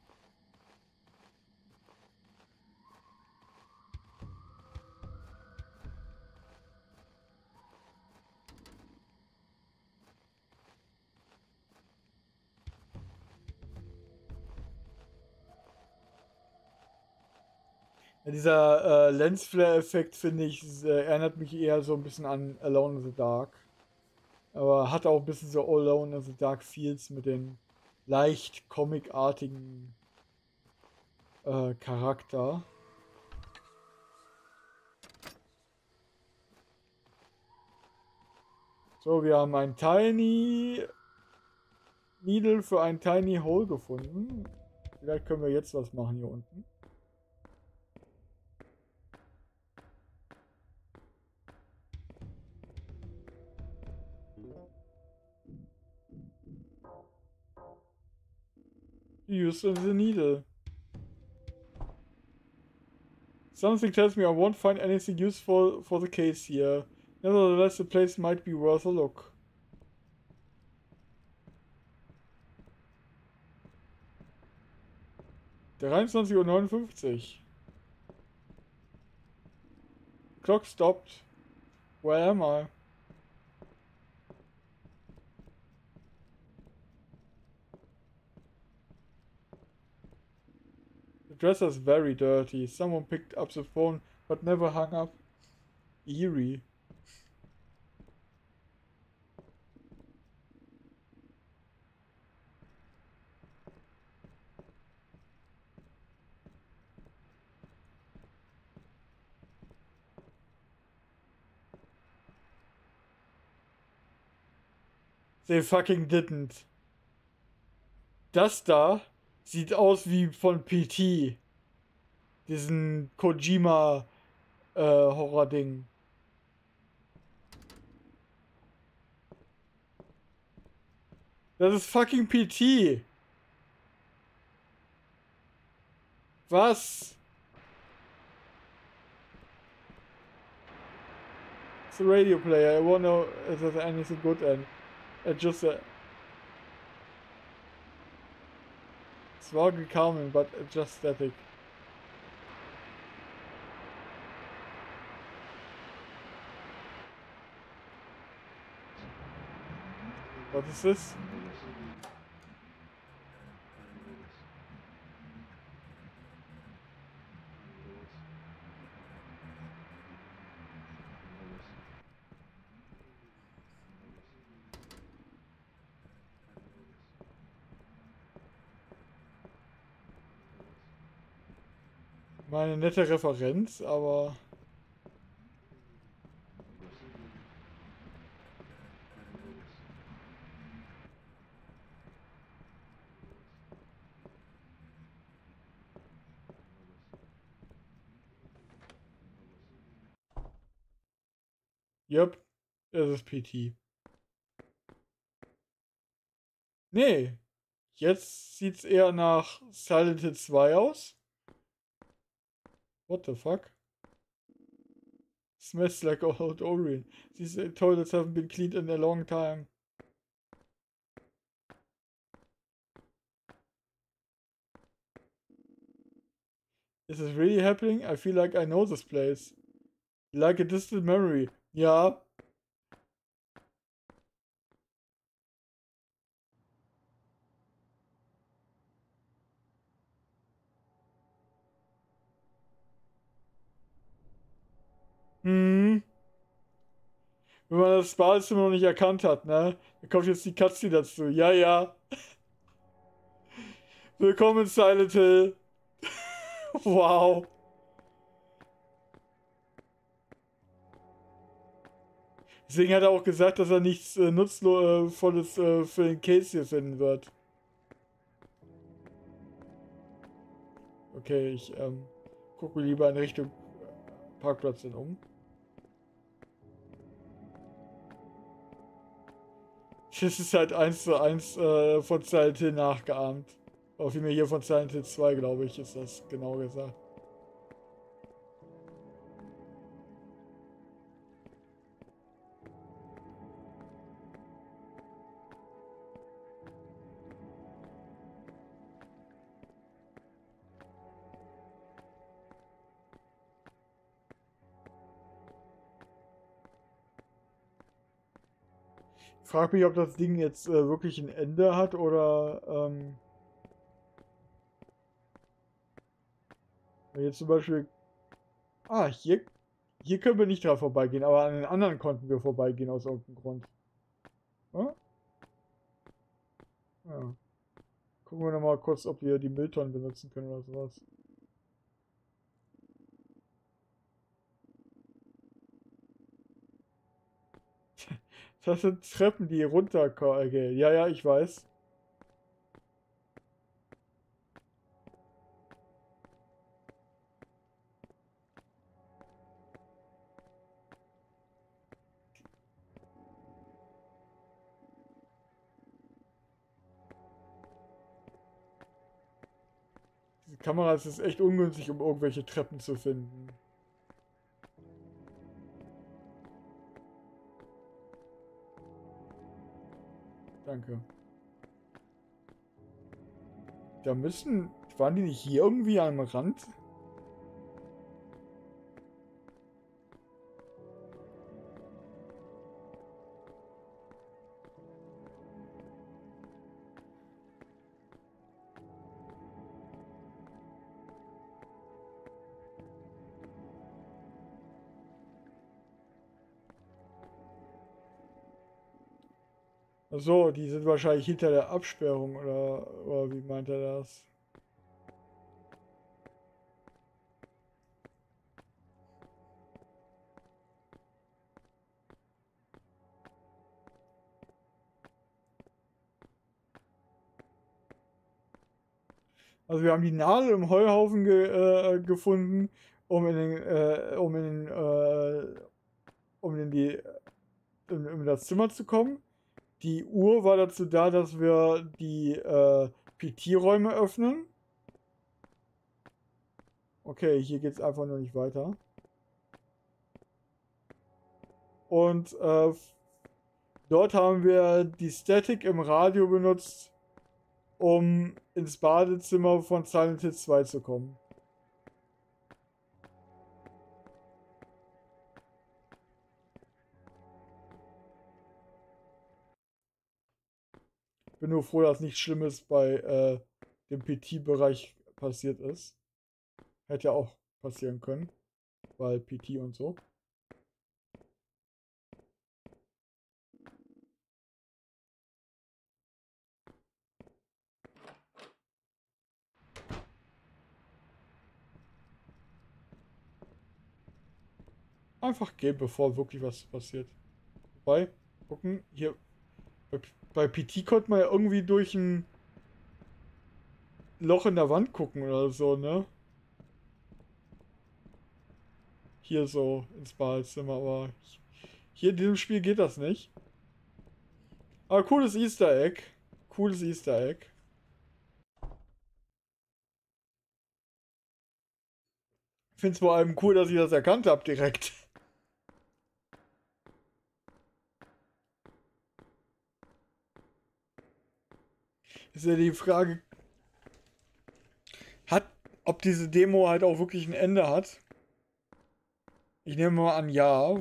Ja, dieser äh, Lensflare-Effekt, finde ich, äh, erinnert mich eher so ein bisschen an Alone in the Dark. Aber hat auch ein bisschen so Alone in the Dark Feels mit den leicht comicartigen äh, Charakter. So, wir haben ein Tiny Needle für ein Tiny Hole gefunden. Vielleicht können wir jetzt was machen hier unten. Use of the needle. Something tells me I won't find anything useful for the case here. Nevertheless, the place might be worth a look. dreiundzwanzig Uhr neunundfünfzig. Clock stopped. Where am I? The dresser's very dirty. Someone picked up the phone but never hung up. Eerie. They fucking didn't. Das da sieht aus wie von P T. Diesen Kojima äh, Horror-Ding. Das ist fucking P T. Was? It's a radio player. I wonder if there's anything good in. It just uh, it's vaguely calming, but it's just static. What is this? Meine nette Referenz, aber... Yep, es ist P T. Nee, jetzt sieht's eher nach Silent Hill zwei aus. What the fuck? Smells like old Orion. These toilets haven't been cleaned in a long time. Is this really happening? I feel like I know this place. Like a distant memory. Ja. Hm. Wenn man das Badezimmer noch nicht erkannt hat, ne? Dann kommt jetzt die Cutscene dazu. Ja, ja. Willkommen in Silent Hill. Wow. Deswegen hat er auch gesagt, dass er nichts äh, Nutzvolles äh, für den Case hier finden wird. Okay, ich ähm, gucke lieber in Richtung Parkplatz hin um. Das ist halt eins zu eins äh, von Silent Hill nachgeahmt. Auch wie mir hier von Silent Hill zwei, glaube ich, ist das genau gesagt. Ich frage mich, ob das Ding jetzt äh, wirklich ein Ende hat oder ähm, jetzt zum Beispiel. Ah, hier, hier können wir nicht dran vorbeigehen, aber an den anderen konnten wir vorbeigehen aus irgendeinem Grund. Ja? Ja. Gucken wir nochmal kurz, ob wir die Mülltonnen benutzen können oder sowas. Das sind Treppen, die runtergehen. Ja, ja, ich weiß. Die Kamera ist jetzt echt ungünstig, um irgendwelche Treppen zu finden. Danke. Da müssen... Waren die nicht hier irgendwie am Rand? Ach so, die sind wahrscheinlich hinter der Absperrung, oder, oder wie meint er das? Also wir haben die Nadel im Heuhaufen ge äh, gefunden, um in den, äh, um in den, äh, um in die, in, in das Zimmer zu kommen. Die Uhr war dazu da, dass wir die äh, P T-Räume öffnen. Okay, hier geht es einfach nur nicht weiter. Und äh, dort haben wir die Static im Radio benutzt, um ins Badezimmer von Silent Hill zwei zu kommen. Bin nur froh, dass nichts Schlimmes bei äh, dem P T-Bereich passiert ist. Hätte ja auch passieren können, weil P T und so. Einfach gehen, bevor wirklich was passiert. Wobei, gucken, hier, bei, bei P T konnte man ja irgendwie durch ein Loch in der Wand gucken oder so, ne? Hier so ins Badezimmer, aber hier in diesem Spiel geht das nicht. Aber cooles Easter Egg. Cooles Easter Egg. Ich finde es vor allem cool, dass ich das erkannt habe direkt. Ist ja die Frage, hat, ob diese Demo halt auch wirklich ein Ende hat. Ich nehme mal an, ja.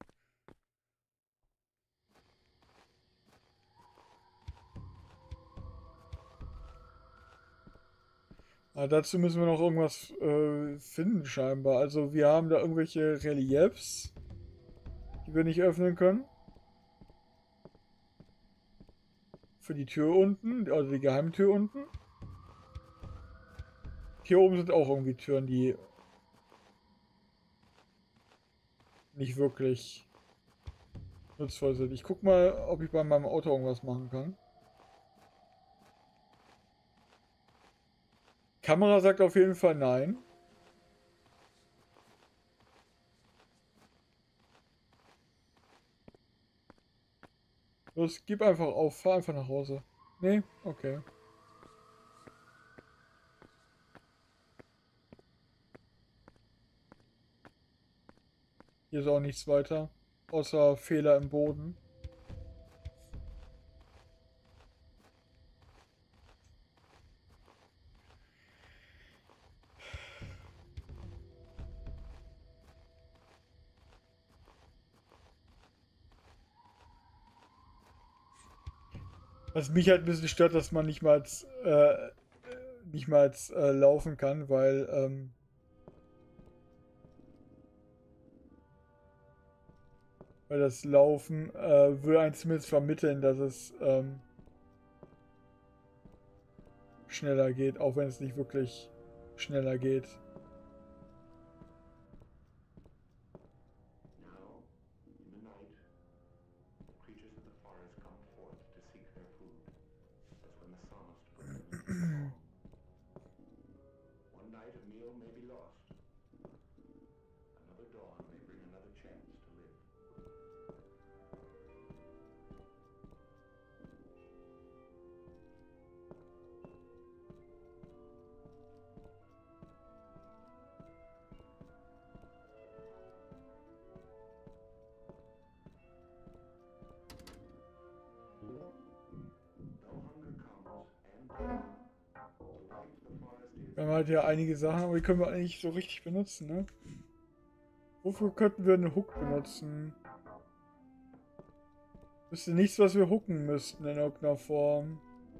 Aber dazu müssen wir noch irgendwas äh, finden, scheinbar. Also wir haben da irgendwelche Reliefs, die wir nicht öffnen können. Für die Tür unten, also die Geheimtür unten. Hier oben sind auch irgendwie Türen, die nicht wirklich nutzvoll sind. Ich guck mal, ob ich bei meinem Auto irgendwas machen kann. Kamera sagt auf jeden Fall nein. Los, gib einfach auf, fahr einfach nach Hause. Nee? Okay. Hier ist auch nichts weiter. Außer Fehler im Boden. Was mich halt ein bisschen stört, dass man nicht mal als, äh, nicht mal als, äh, laufen kann, weil, ähm, weil das Laufen äh, würde einem zumindest vermitteln, dass es ähm, schneller geht, auch wenn es nicht wirklich schneller geht. Now, in the night, the creatures of the forest come forth to seek their food. That's when the psalmist puts them into song. One night a meal may be lost. Another dawn may bring another chance to live. Wir haben halt ja einige Sachen, aber die können wir eigentlich so richtig benutzen, ne? Wofür könnten wir einen Hook benutzen? Wüsste nichts, was wir hooken müssten in irgendeiner Form.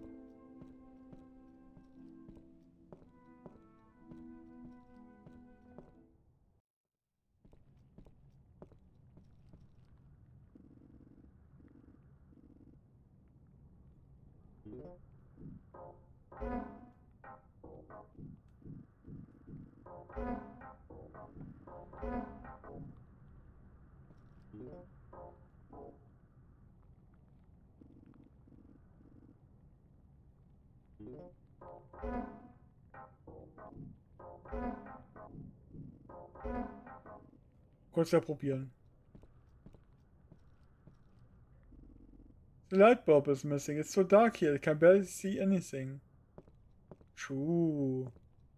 Kurz ja probieren. The light bulb is missing. It's so dark here. I can barely see anything. True.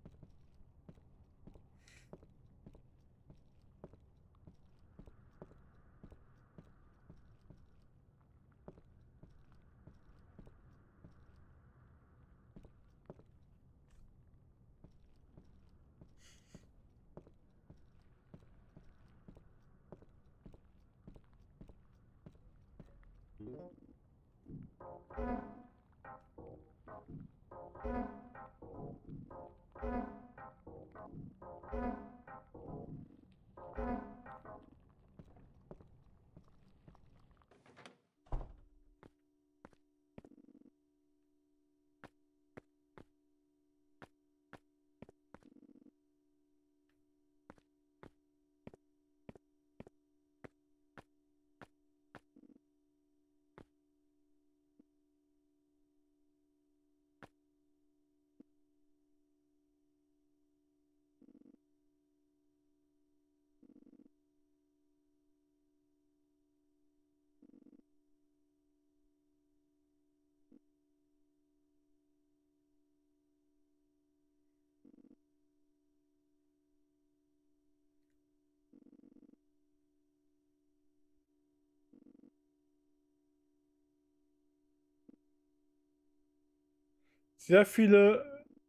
Sehr viele,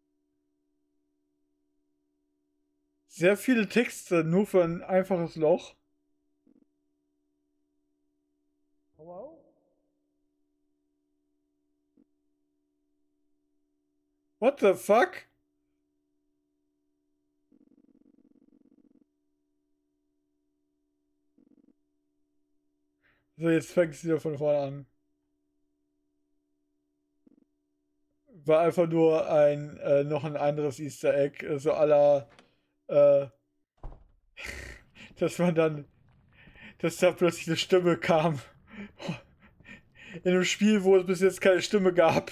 sehr viele Texte nur für ein einfaches Loch. Hello? What the fuck? So, jetzt fängt es wieder von vorne an. War einfach nur ein, äh, noch ein anderes Easter Egg, so also aller, äh, dass man dann, dass da plötzlich eine Stimme kam. In einem Spiel, wo es bis jetzt keine Stimme gab.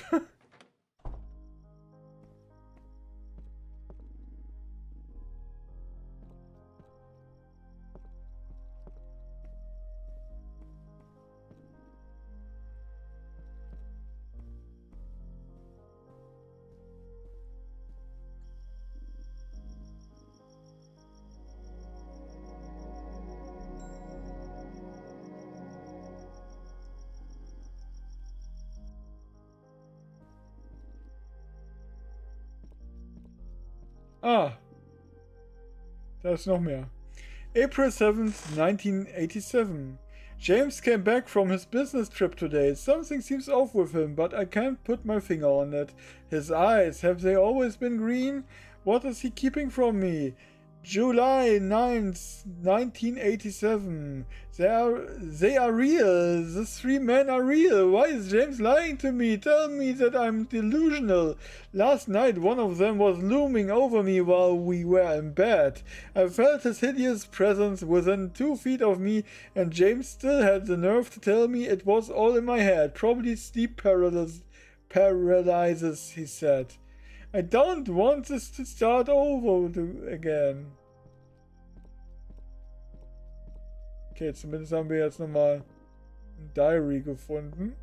Ah, da ist noch mehr. April seventh, nineteen eighty-seven. James came back from his business trip today. Something seems off with him, but I can't put my finger on it. His eyes, have they always been green? What is he keeping from me? July ninth, nineteen eighty-seven. They are, they are real. The three men are real. Why is James lying to me? Tell me that I'm delusional. Last night one of them was looming over me while we were in bed. I felt his hideous presence within two feet of me, and James still had the nerve to tell me it was all in my head. Probably sleep paralysis, paralysis, he said. I don't want this to start over again. Okay, zumindest haben wir jetzt nochmal ein Diary gefunden.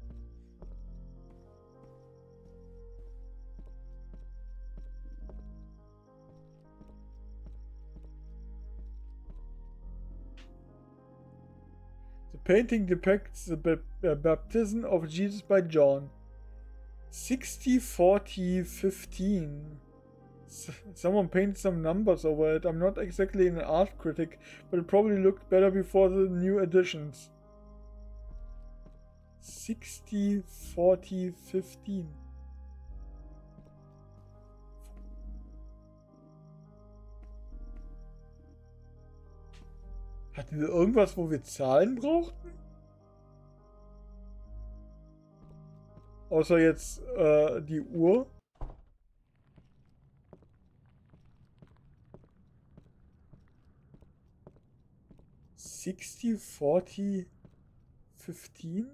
The painting depicts the baptism of Jesus by John. sixty forty fifteen. S someone painted some numbers over it. I'm not exactly an art critic, but it probably looked better before the new additions. sixty, forty, fifteen. Hatten wir irgendwas, wo wir Zahlen brauchten? Außer jetzt äh, die Uhr. sixty, forty, fifteen?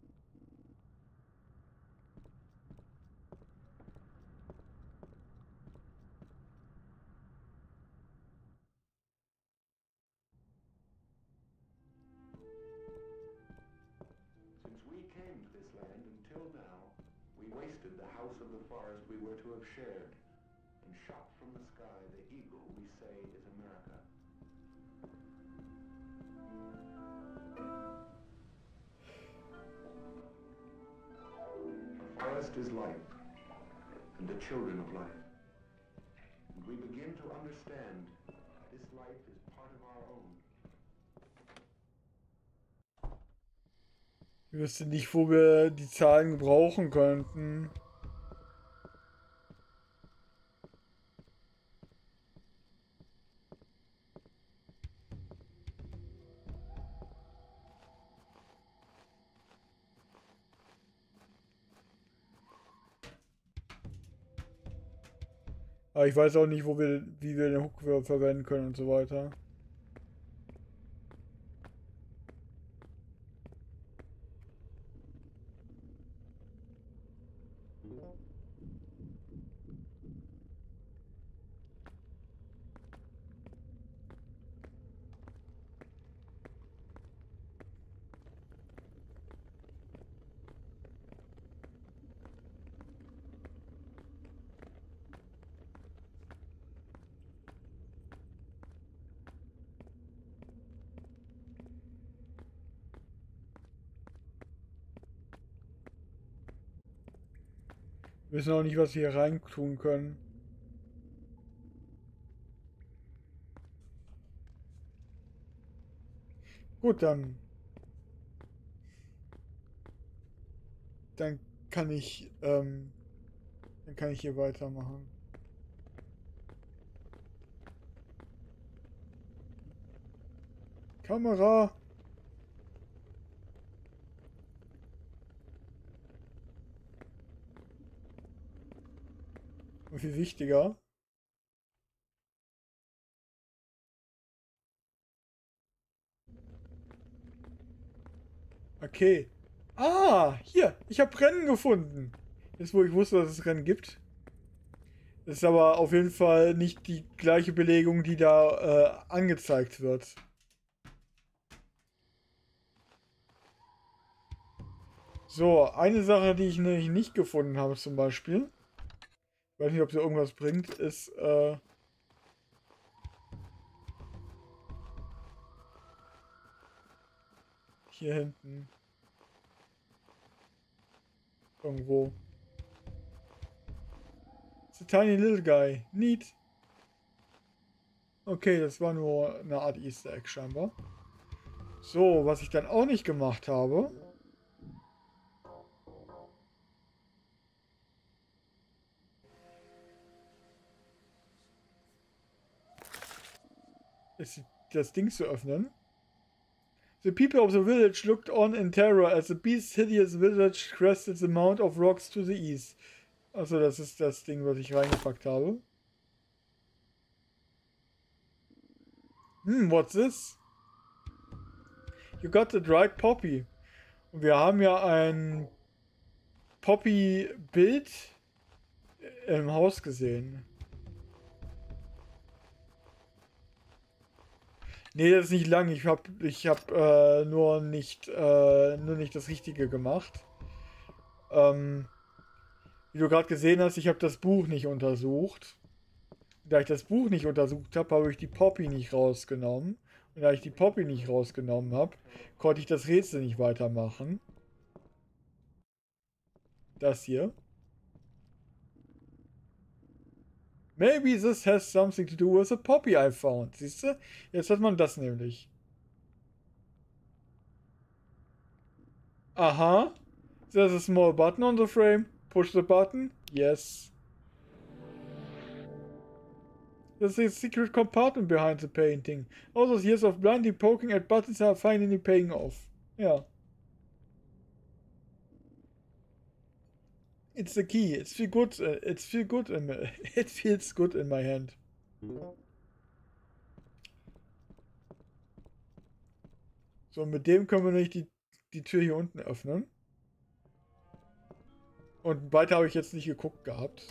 Since we came to this land until now, we wasted the house of the forest we were to have shared, and shot from the sky the eagle we say is America. A forest is life, and the children of life. And we begin to understand this life is part of our own. Ich wüsste nicht, wo wir die Zahlen gebrauchen könnten. Aber ich weiß auch nicht, wo wir, wie wir den Hook ver- verwenden können und so weiter. Wir wissen auch nicht, was wir hier rein tun können. Gut, dann. Dann kann ich, ähm, dann kann ich hier weitermachen. Kamera. Und viel wichtiger. Okay. Ah, hier. Ich habe Rennen gefunden. Jetzt, wo ich wusste, dass es Rennen gibt. Das ist aber auf jeden Fall nicht die gleiche Belegung, die da äh, angezeigt wird. So, eine Sache, die ich nämlich nicht gefunden habe zum Beispiel, ich weiß nicht, ob sie irgendwas bringt, ist äh, hier hinten. Irgendwo. It's a tiny little guy. Neat. Okay, das war nur eine Art Easter Egg scheinbar. So, was ich dann auch nicht gemacht habe. Ist das Ding zu öffnen. The people of the village looked on in terror as the beast's hideous visage crested the mount of rocks to the east. Also das ist das Ding, was ich reingepackt habe. Hm, what's this? You got the dried poppy. Und wir haben ja ein Poppy-Bild im Haus gesehen. Nee, das ist nicht lang. Ich habe ich hab, äh, nur, nicht, äh, nur nicht das Richtige gemacht. Ähm, wie du gerade gesehen hast, ich habe das Buch nicht untersucht. Da ich das Buch nicht untersucht habe, habe ich die Poppy nicht rausgenommen. Und da ich die Poppy nicht rausgenommen habe, konnte ich das Rätsel nicht weitermachen. Das hier. Maybe this has something to do with the poppy I found. Siehst du? Jetzt hat man das nämlich. Aha. There's a small button on the frame. Push the button. Yes. There's a secret compartment behind the painting. All those years of blindly poking at buttons are finally paying off. Ja. It's the key. It's feel good. Uh, it's feel good in my, it feels good in my hand. So, mit dem können wir nicht die, die Tür hier unten öffnen. Und weiter habe ich jetzt nicht geguckt gehabt.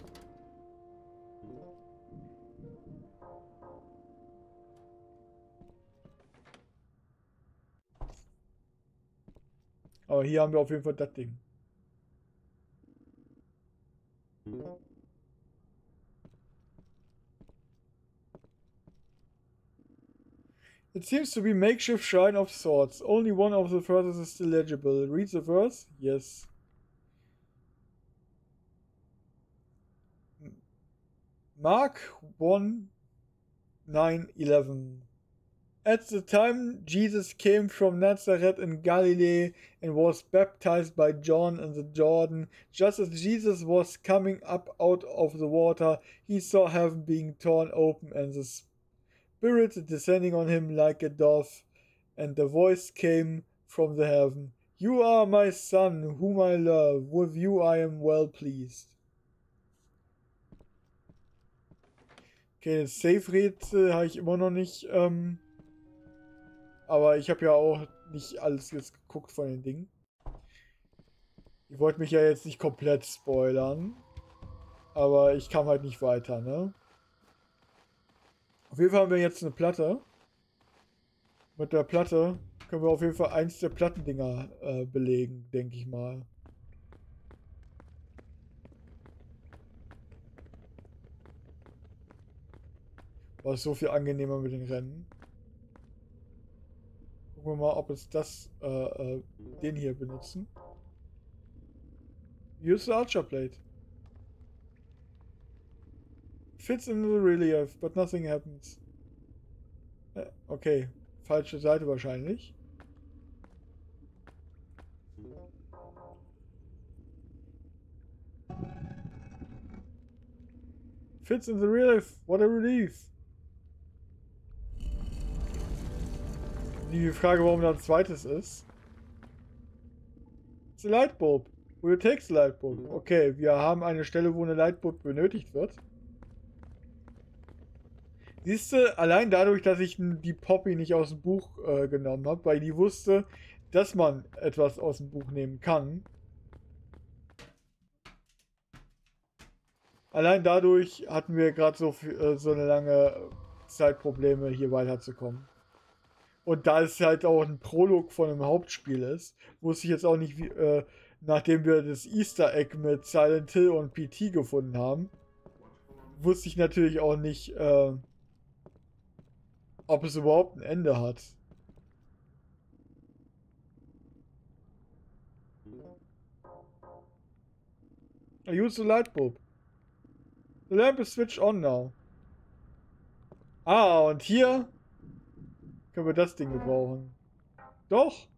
Aber hier haben wir auf jeden Fall das Ding. It seems to be makeshift shrine of sorts. Only one of the verses is still legible. Read the verse? Yes. Mark one, nine, eleven. At the time Jesus came from Nazareth in Galilee and was baptized by John in the Jordan, just as Jesus was coming up out of the water, he saw heaven being torn open and the Spirit descending on him like a dove, and the voice came from the heaven, "You are my Son, whom I love. With you I am well pleased." Okay, das Save-Rätsel habe ich immer noch nicht, ähm, aber ich habe ja auch nicht alles jetzt geguckt von den Dingen. Ich wollte mich ja jetzt nicht komplett spoilern, aber ich kam halt nicht weiter, ne? Auf jeden Fall haben wir jetzt eine Platte. Mit der Platte können wir auf jeden Fall eins der Plattendinger äh, belegen, denke ich mal. War es so viel angenehmer mit den Rennen. Gucken wir mal, ob es das, äh, äh, den hier benutzen. Use the Archer Plate. Fits in the relief, but nothing happens. Äh, okay, falsche Seite wahrscheinlich. Fits in the relief. What a relief. Die Frage, warum da ein zweites ist. It's a light bulb. Will you take the light bulb? Okay, wir haben eine Stelle, wo eine Lightbulb benötigt wird. Siehst du, allein dadurch, dass ich die Poppy nicht aus dem Buch äh, genommen habe, weil die wusste, dass man etwas aus dem Buch nehmen kann. Allein dadurch hatten wir gerade so, äh, so eine lange Zeit Probleme, hier weiterzukommen. Und da es halt auch ein Prolog von einem Hauptspiel ist, wusste ich jetzt auch nicht, wie, äh, nachdem wir das Easter Egg mit Silent Hill und P T gefunden haben, wusste ich natürlich auch nicht, äh, ob es überhaupt ein Ende hat. I use the light bulb. The lamp is switched on now. Ah, und hier können wir das Ding gebrauchen. Doch.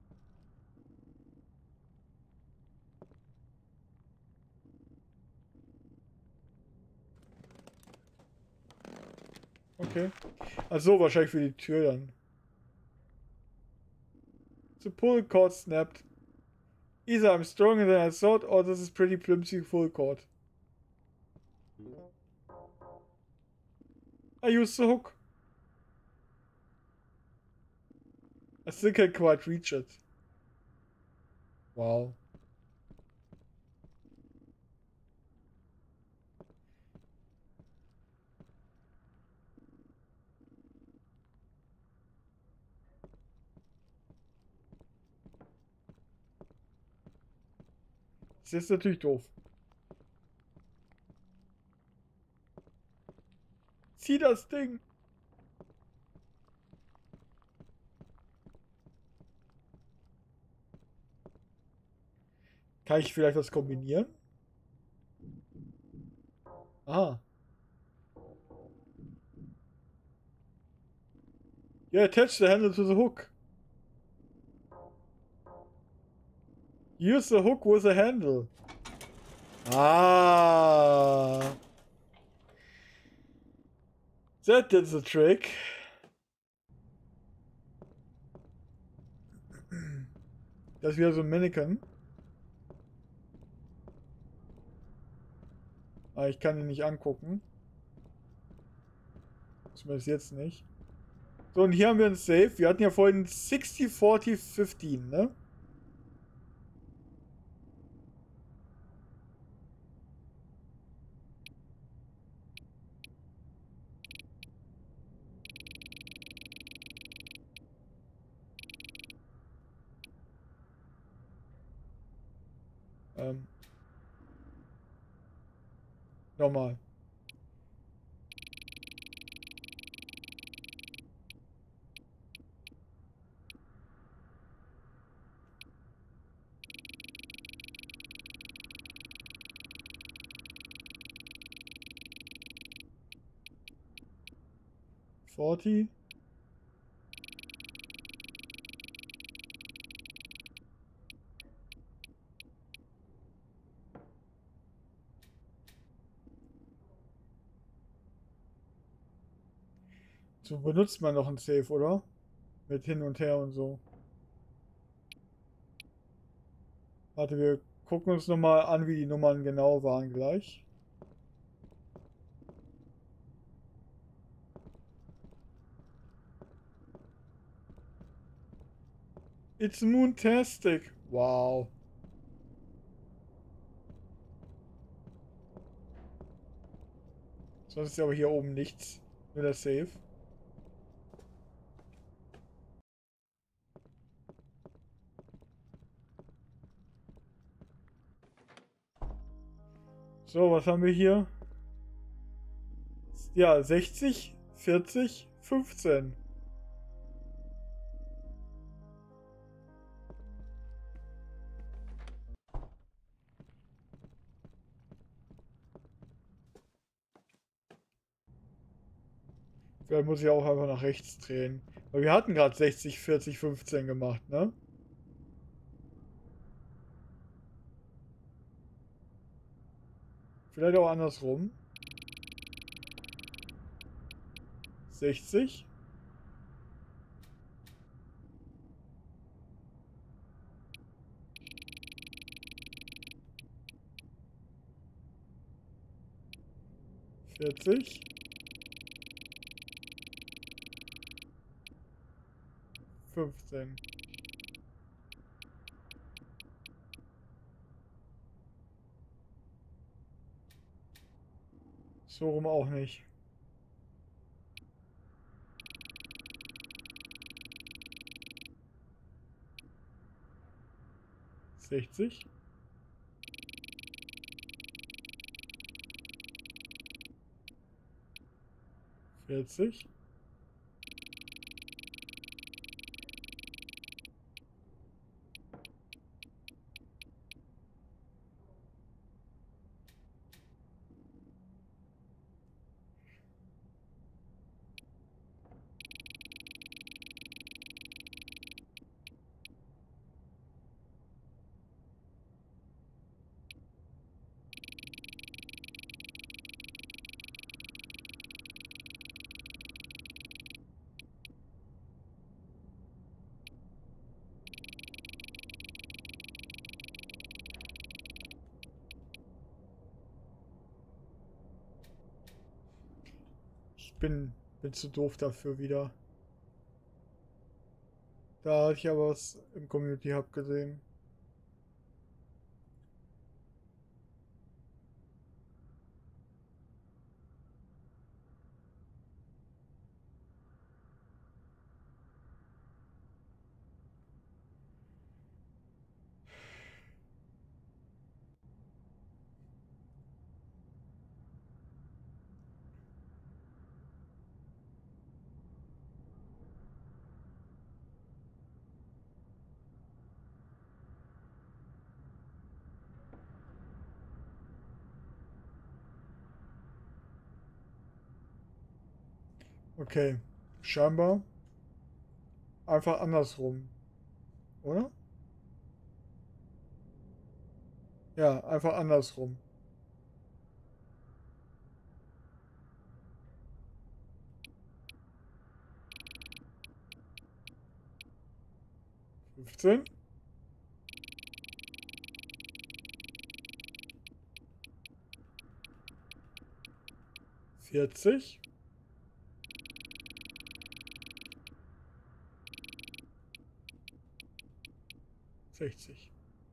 Okay. Also wahrscheinlich für die Tür dann. The pull cord snapped. Either I'm stronger than I thought, or this is pretty flimsy full cord. I used the hook. I still can't quite reach it. Wow. Das ist natürlich doof. Zieh das Ding. Kann ich vielleicht was kombinieren? Ah. Yeah, attach the handle to the hook. Use the hook with the handle. Ah. That did the trick. Das ist wieder so ein Mannequin. Aber ich kann ihn nicht angucken. Zumindest jetzt nicht. So, und hier haben wir ein Safe. Wir hatten ja vorhin sechzig, vierzig, fünfzehn, ne? Ähm. Nochmal. vierzig. So benutzt man noch ein Safe, oder? Mit hin und her und so. Warte, wir gucken uns nochmal an, wie die Nummern genau waren gleich. It's moontastic. Wow. Sonst ist aber hier oben nichts. Nur das Safe. So, was haben wir hier? Ja, sechzig, vierzig, fünfzehn. Vielleicht muss ich auch einfach nach rechts drehen. Weil wir hatten gerade sechzig, vierzig, fünfzehn gemacht, ne? Vielleicht auch andersrum. sechzig. vierzig. fünfzehn. So rum auch nicht. sechzig. vierzig. Ich bin, bin zu doof dafür wieder. Da hatte ich aber was im Community Hub gesehen. Okay, scheinbar einfach andersrum, oder? Ja, einfach andersrum. fünfzehn. vierzig. sechzig.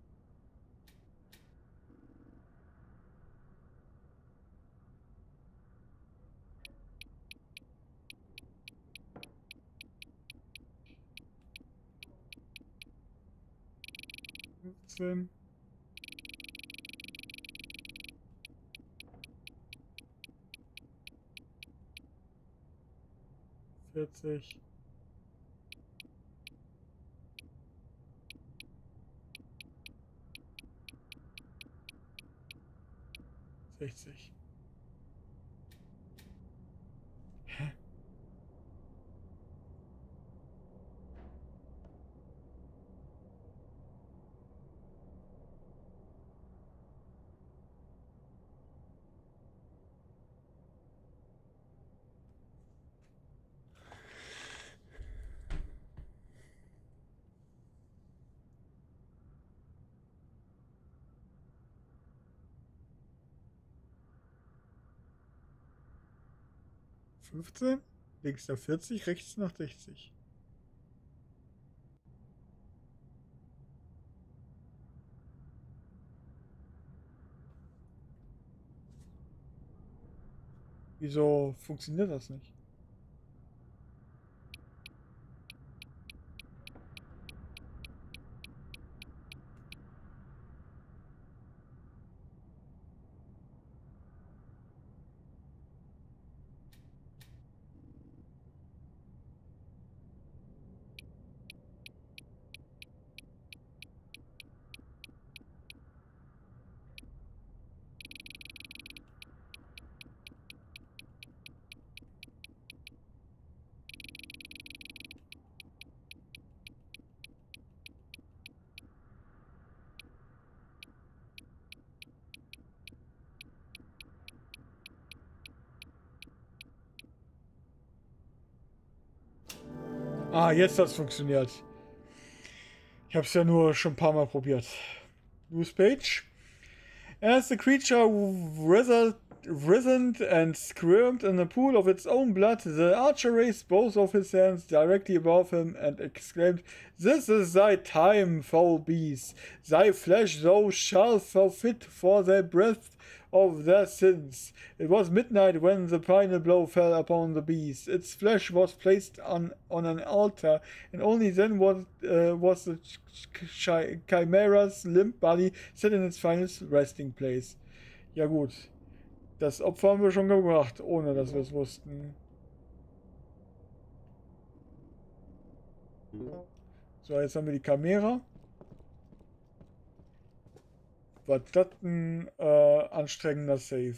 fünfzehn. vierzig. sechzig. Hä? fünfzehn. Links nach vierzig, rechts nach sechzig. Wieso funktioniert das nicht? Ah, jetzt hat es funktioniert. Ich habe es ja nur schon ein paar Mal probiert. News page. As the creature writhed, writhed and squirmed in a pool of its own blood, the archer raised both of his hands directly above him and exclaimed, "This is thy time, foul beast! Thy flesh thou shalt forfeit for the breath of their sins." It was midnight when the final blow fell upon the beast. Its flesh was placed on, on an altar, and only then was, uh, was the ch chimera's limp body set in its final resting place. Ja gut, das Opfer haben wir schon gebracht, ohne dass wir es wussten. So, jetzt haben wir die Chimera. War das ein äh, anstrengender Save?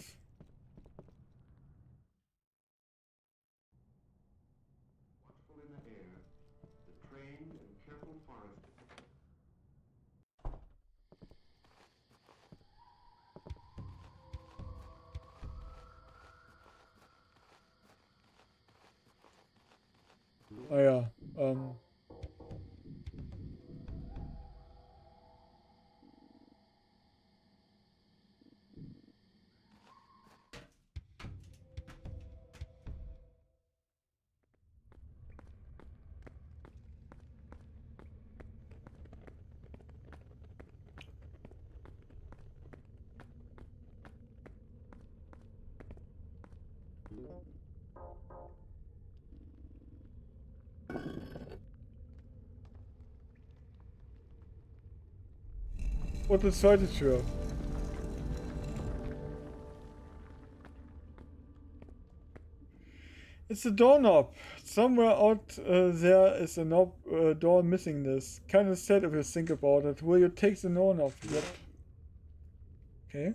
Watchful in the air, the trained and careful forester. Ah ja, ähm. Und eine zweite Tür. It's a doorknob. Somewhere out uh, there is a knob uh, door missing this. Kind of sad if you think about it. Will you take the doorknob? Yep. Okay.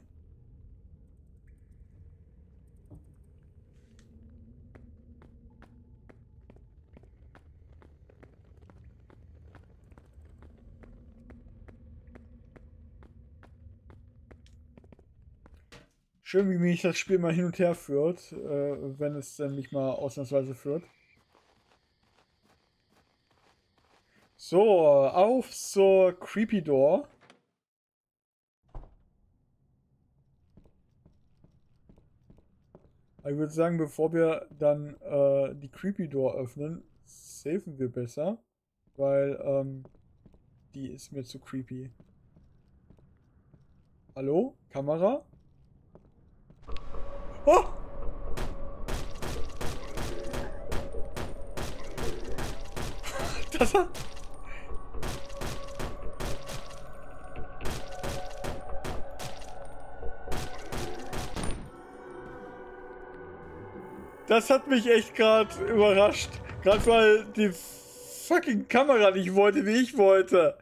Schön, wie mich das Spiel mal hin und her führt, äh, wenn es dann mich mal ausnahmsweise führt. So, auf zur Creepy Door. Ich würde sagen, bevor wir dann äh, die Creepy Door öffnen, safen wir besser, weil ähm, die ist mir zu creepy. Hallo? Kamera? Oh! Das hat... Das hat mich echt gerade überrascht. Gerade weil die fucking Kamera nicht wollte, wie ich wollte.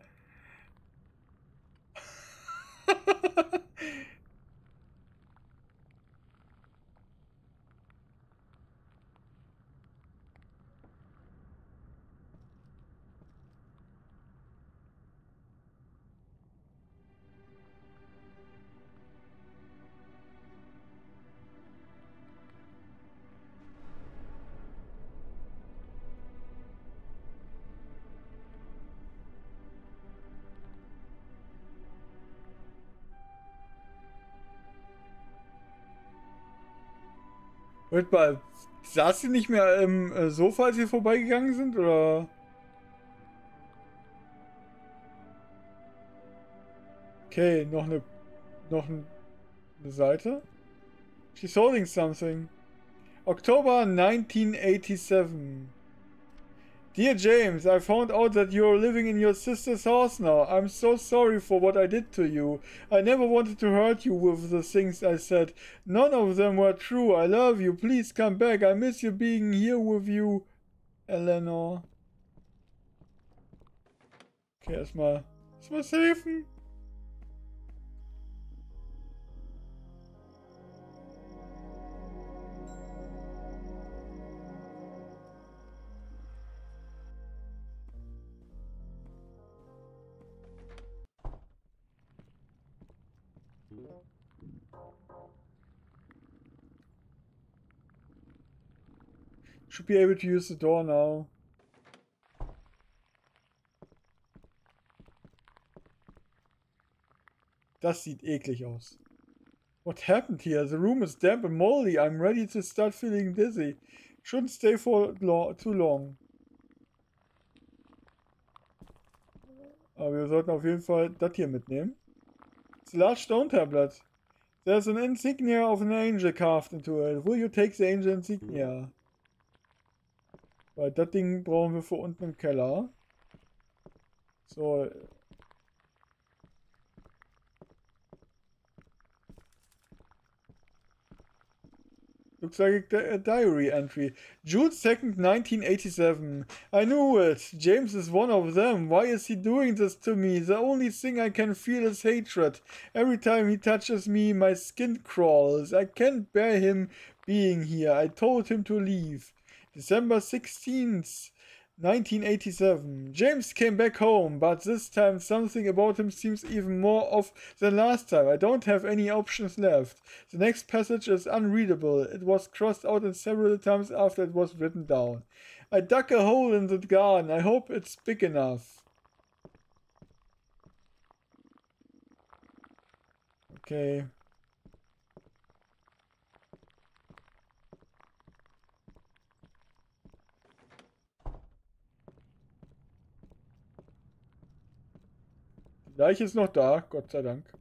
Hört mal, saß sie nicht mehr im äh, Sofa, als wir vorbeigegangen sind, oder? Okay, noch eine, noch ein, eine Seite. She's holding something. October nineteen eighty-seven. Dear James, I found out that you're living in your sister's house now. I'm so sorry for what I did to you. I never wanted to hurt you with the things I said. None of them were true. I love you. Please come back. I miss you being here with you, Eleanor. Okay, erstmal. Erstmal safen. Should be able to use the door now. Das sieht eklig aus. What happened here? The room is damp and moldy. I'm ready to start feeling dizzy. Shouldn't stay for lo too long. Aber wir sollten auf jeden Fall das hier mitnehmen. It's a large stone tablet. There's an insignia of an angel carved into it. Will you take the angel insignia? Weil das Ding brauchen wir für unten im Keller. So. Looks like a diary entry. June second, nineteen eighty-seven. I knew it. James is one of them. Why is he doing this to me? The only thing I can feel is hatred. Every time he touches me, my skin crawls. I can't bear him being here. I told him to leave. December sixteenth, nineteen eighty-seven. James came back home, but this time something about him seems even more off than last time. I don't have any options left. The next passage is unreadable. It was crossed out in several times after it was written down. I dug a hole in the garden. I hope it's big enough. Okay. Die Leiche ist noch da, Gott sei Dank.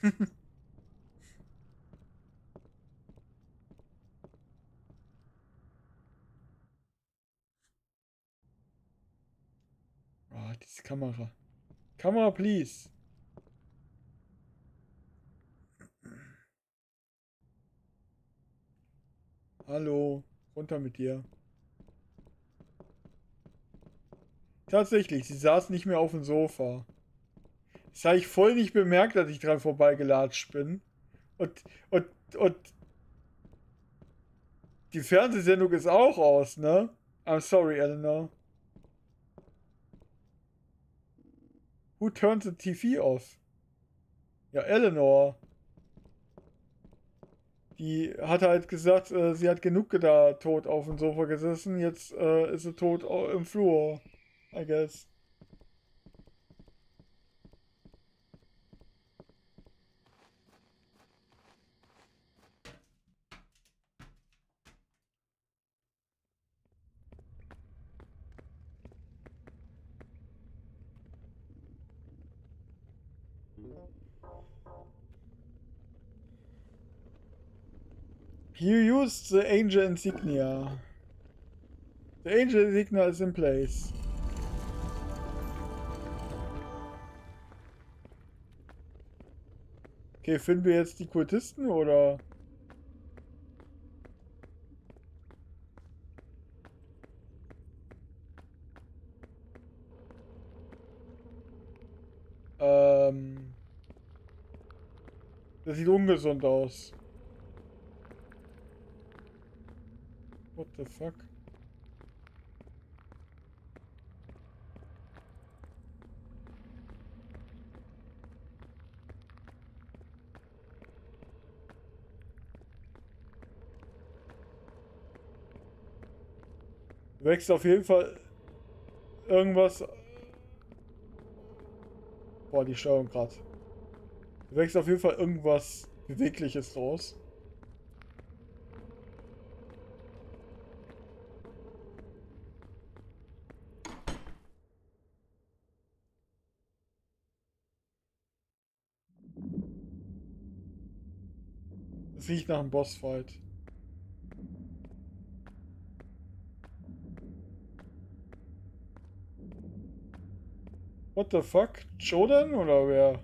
Oh, diese Kamera. Kamera, please. Hallo, runter mit dir. Tatsächlich, sie saß nicht mehr auf dem Sofa. Das habe ich voll nicht bemerkt, dass ich dran vorbeigelatscht bin. Und, und, und die Fernsehsendung ist auch aus, ne? I'm sorry, Eleanor. Who turned the T V off? Ja, Eleanor. Die hat halt gesagt, äh, sie hat genug da tot auf dem Sofa gesessen, jetzt äh, ist sie tot au- im Flur, I guess. You used the angel insignia. The angel insignia is in place. Okay, finden wir jetzt die Kultisten oder? Ähm. Das sieht ungesund aus. What the fuck? Wächst auf jeden Fall irgendwas. Boah, die Steuerung gerade. Wächst auf jeden Fall irgendwas Bewegliches raus. Das riecht nach einem Bossfight. What the fuck? Jodan oder wer?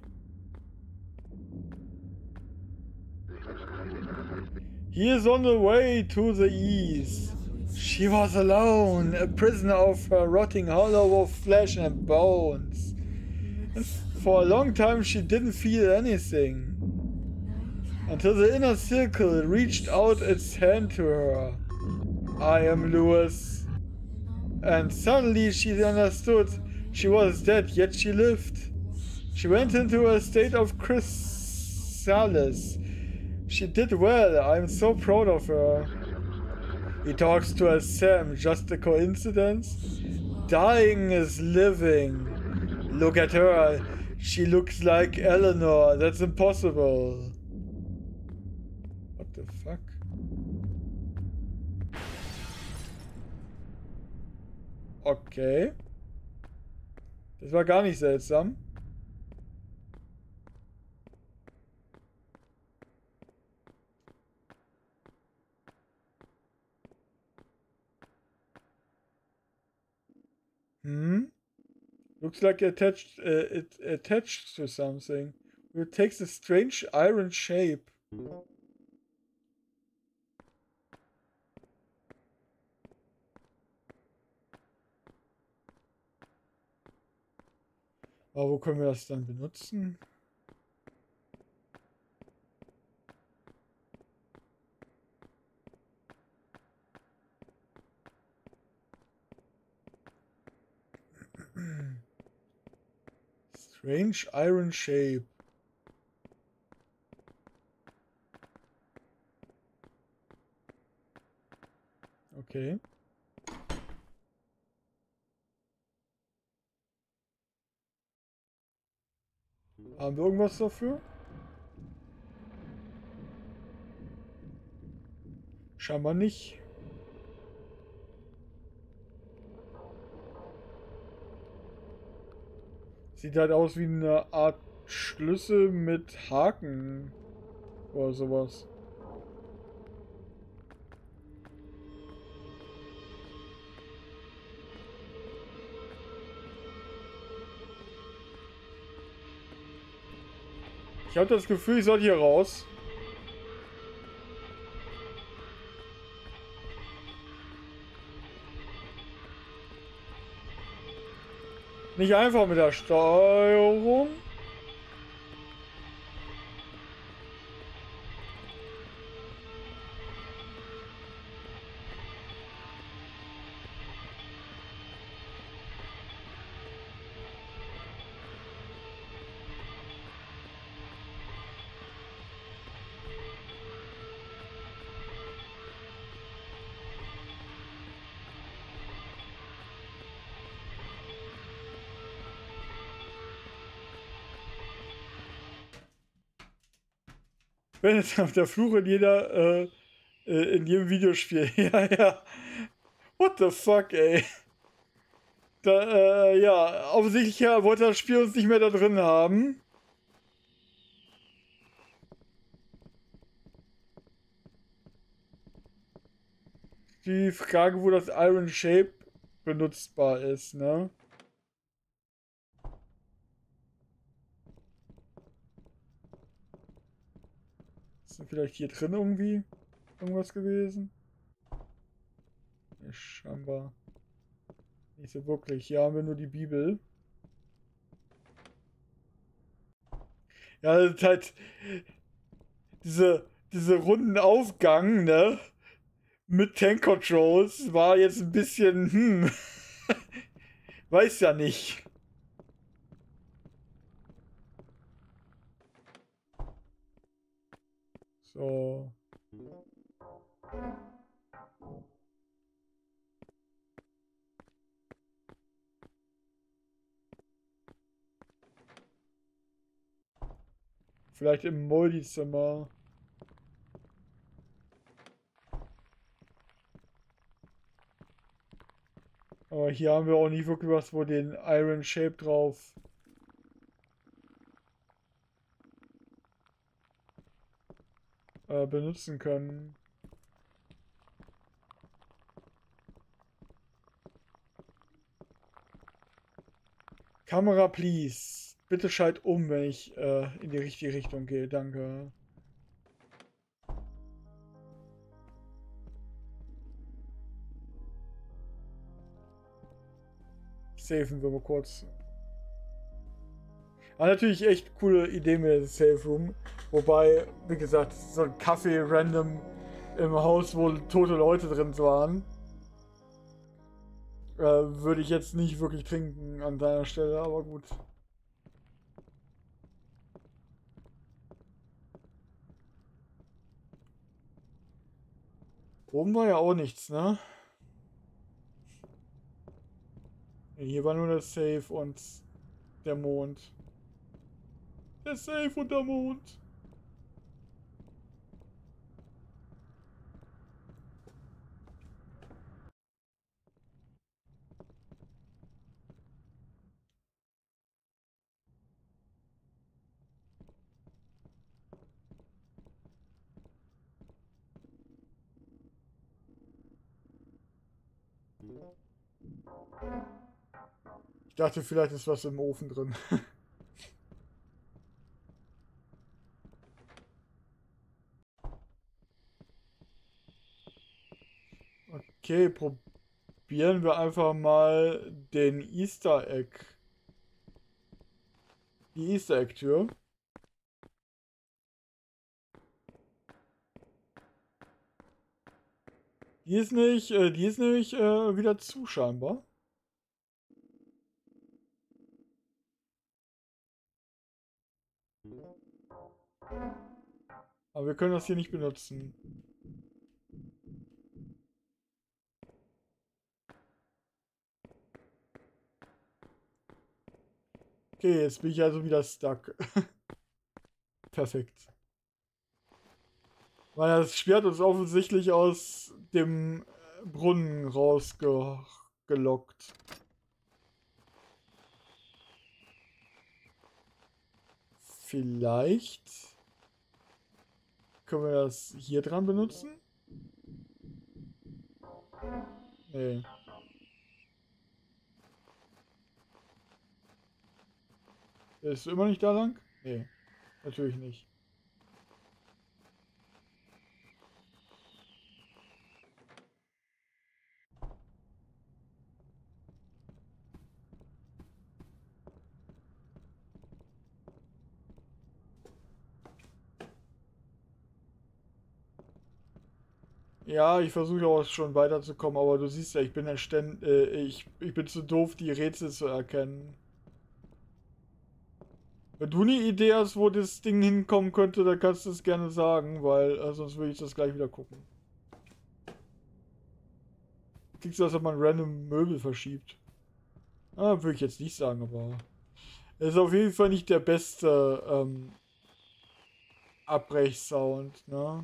He is on the way to the east. She was alone, a prisoner of her rotting hollow of flesh and bones. For a long time she didn't feel anything. Until the inner circle reached out its hand to her. I am Lewis. And suddenly she understood she was dead, yet she lived. She went into a state of chrysalis. She did well. I'm so proud of her. He talks to us, Sam. Just a coincidence? Dying is living. Look at her. She looks like Eleanor. That's impossible. What the fuck? Okay. Das war gar nicht seltsam. Hmm? Looks like attached, uh, it attached to something. It takes a strange iron shape. Aber wo können wir das dann benutzen? Strange iron shape. Okay. Haben wir irgendwas dafür? Scheinbar nicht. Sieht halt aus wie eine Art Schlüssel mit Haken oder sowas. Ich habe das Gefühl, ich soll hier raus. Nicht einfach mit der Steuerung. Wenn es auf der Fluch in jeder, äh, äh, in jedem Videospiel. Ja, ja. What the fuck, ey. Da, äh, ja, offensichtlich ja, wollte das Spiel uns nicht mehr da drin haben. Die Frage, wo das Iron Shape benutzbar ist, ne? Ist denn vielleicht hier drin irgendwie irgendwas gewesen? Ja, scheinbar nicht so wirklich. Hier haben wir nur die Bibel. Ja, das ist halt diese, diese runden Aufgang, ne? Mit Tank Controls war jetzt ein bisschen, hm, weiß ja nicht. So. Vielleicht im Multizimmer. Aber hier haben wir auch nicht wirklich was, wo den Iron Shape drauf äh, benutzen können. Kamera, please. Bitte schalt um, wenn ich äh, in die richtige Richtung gehe. Danke. Safen wir mal kurz. Aber natürlich echt coole Idee mit dem Safe Room. Wobei, wie gesagt, so ein Kaffee random im Haus, wo tote Leute drin waren, äh, würde ich jetzt nicht wirklich trinken an deiner Stelle, aber gut. Oben war ja auch nichts, ne? Hier war nur das Safe und der Mond. Der Safe und der Mond. Ich dachte, vielleicht ist was im Ofen drin. Okay, probieren wir einfach mal den Easter Egg. Die Easter Egg Tür. Die ist nicht, äh, die ist nämlich äh, wieder zu scheinbar. Aber wir können das hier nicht benutzen. Okay, jetzt bin ich also wieder stuck. Perfekt. Weil das Spiel hat uns offensichtlich aus dem Brunnen rausgelockt. Vielleicht können wir das hier dran benutzen? Nee. Ist immer nicht da lang? Nee, natürlich nicht. Ja, ich versuche auch schon weiterzukommen, aber du siehst ja, ich bin ja ständ, äh, ich, ich bin zu doof, die Rätsel zu erkennen. Wenn du eine Idee hast, wo das Ding hinkommen könnte, dann kannst du es gerne sagen, weil äh, sonst würde ich das gleich wieder gucken. Kriegst du, als ob man random Möbel verschiebt? Ah, würde ich jetzt nicht sagen, aber es ist auf jeden Fall nicht der beste ähm, Abbrechsound, ne?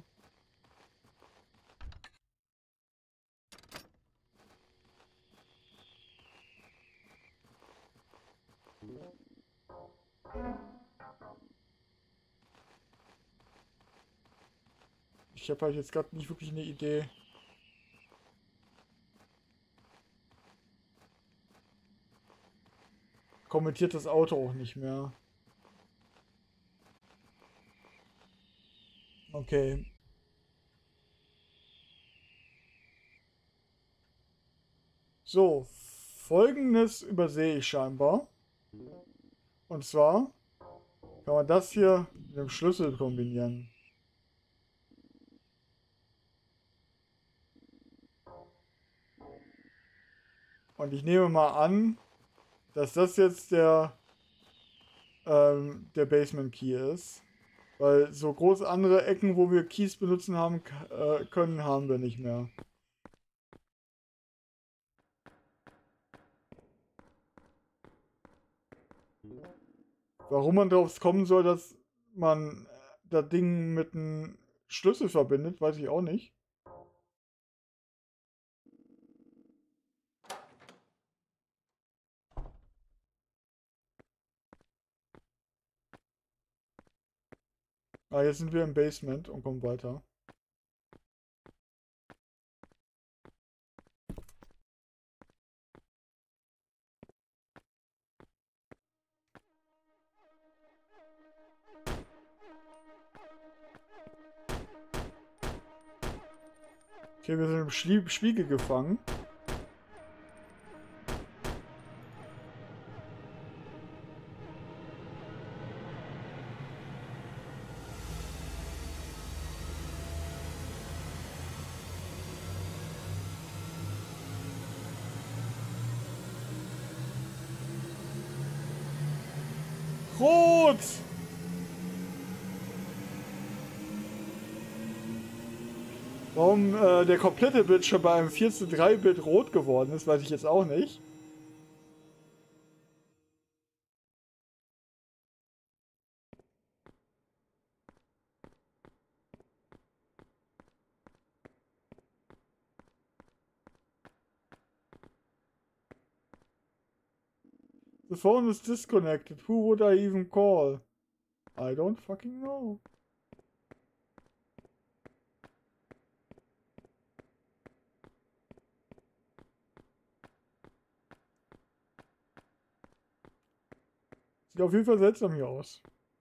Ich habe halt jetzt gerade nicht wirklich eine Idee. Kommentiert das Auto auch nicht mehr. Okay. So, folgendes übersehe ich scheinbar. Und zwar kann man das hier mit dem Schlüssel kombinieren. Und ich nehme mal an, dass das jetzt der, ähm, der Basement Key ist. Weil so große andere Ecken, wo wir Keys benutzen haben äh, können, haben wir nicht mehr. Warum man darauf kommen soll, dass man das Ding mit einem Schlüssel verbindet, weiß ich auch nicht. Ah, jetzt sind wir im Basement und kommen weiter. Okay, wir sind im Schlie Spiegel gefangen. Rot! Warum äh, der komplette Bildschirm bei einem vier zu drei Bild rot geworden ist, weiß ich jetzt auch nicht. The phone is disconnected. Who would I even call? I don't fucking know. Sieht auf jeden Fall seltsam hier aus.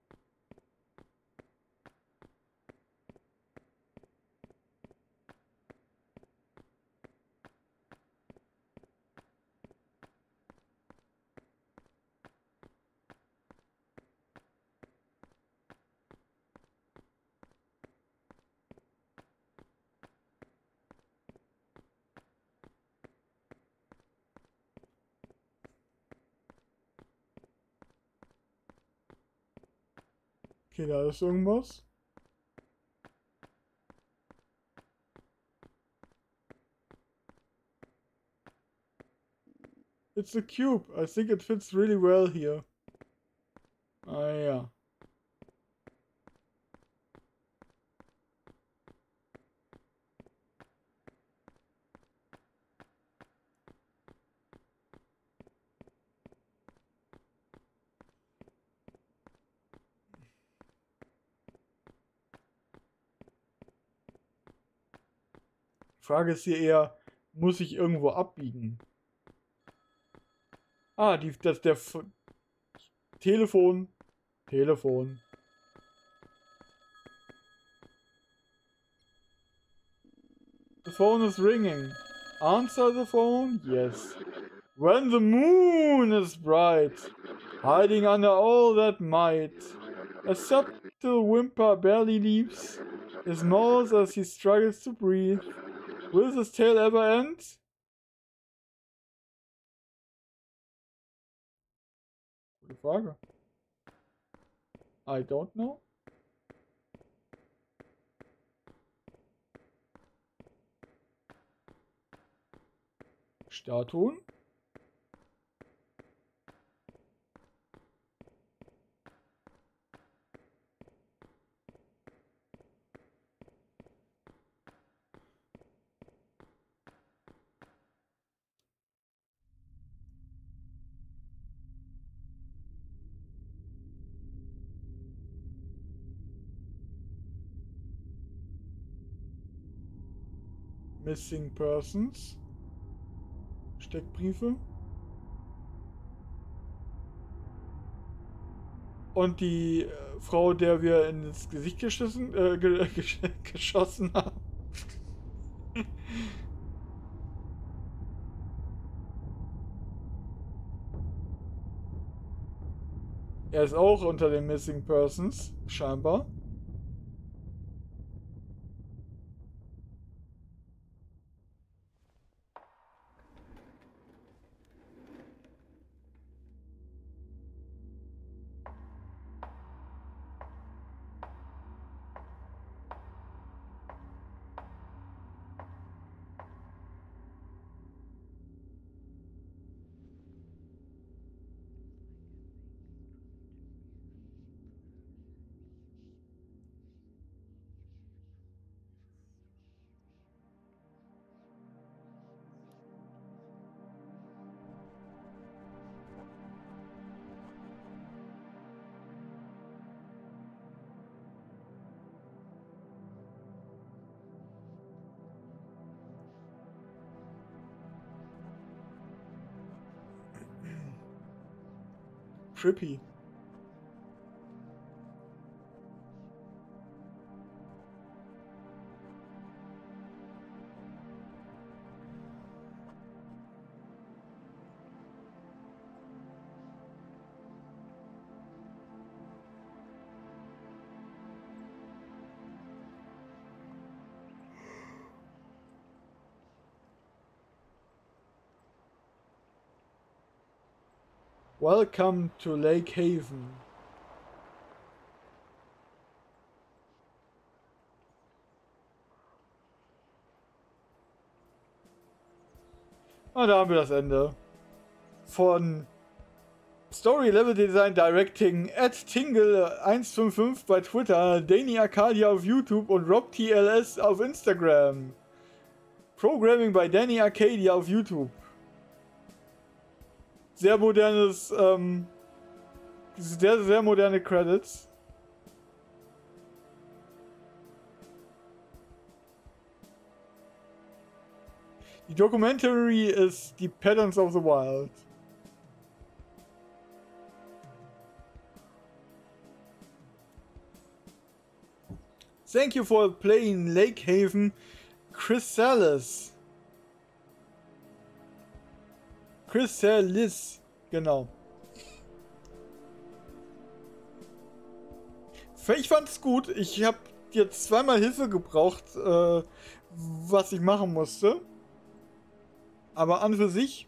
Okay, da ist irgendwas. It's a cube. I think it fits really well here. Ah ja. Frage ist hier eher, muss ich irgendwo abbiegen? Ah, die, das der F Telefon. Telefon. The phone is ringing. Answer the phone? Yes. When the moon is bright, hiding under all that might, a subtle whimper barely leaves his mouth as he struggles to breathe. Will this tale ever end? Gute Frage. I don't know. Statuen. Missing Persons. Steckbriefe. Und die äh, Frau, der wir ins Gesicht geschossen, äh, ge gesch geschossen haben. Er ist auch unter den Missing Persons, scheinbar. Trippy. Welcome to Lake Haven. Und da haben wir das Ende. Von Story Level Design Directing at Tingle eins fünf fünf bei Twitter, Danny Arcadia auf YouTube und RobTLS auf Instagram. Programming bei Danny Arcadia auf YouTube. Sehr modernes, ähm, sehr, sehr moderne Credits. Die Documentary ist die Patterns of the Wild. Thank you for playing Lake Haven, Chrysalis. Chrysalis, genau. Ich fand's gut. Ich habe jetzt zweimal Hilfe gebraucht, äh, was ich machen musste. Aber an für sich,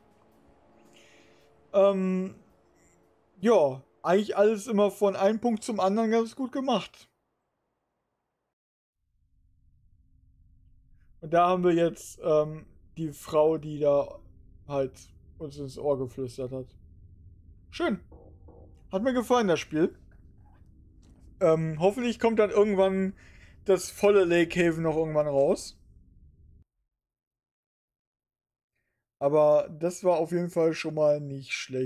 ähm, ja, eigentlich alles immer von einem Punkt zum anderen ganz gut gemacht. Und da haben wir jetzt ähm, die Frau, die da halt uns ins Ohr geflüstert hat. Schön. Hat mir gefallen, das Spiel. Ähm, hoffentlich kommt dann irgendwann das volle Lake Haven noch irgendwann raus. Aber das war auf jeden Fall schon mal nicht schlecht.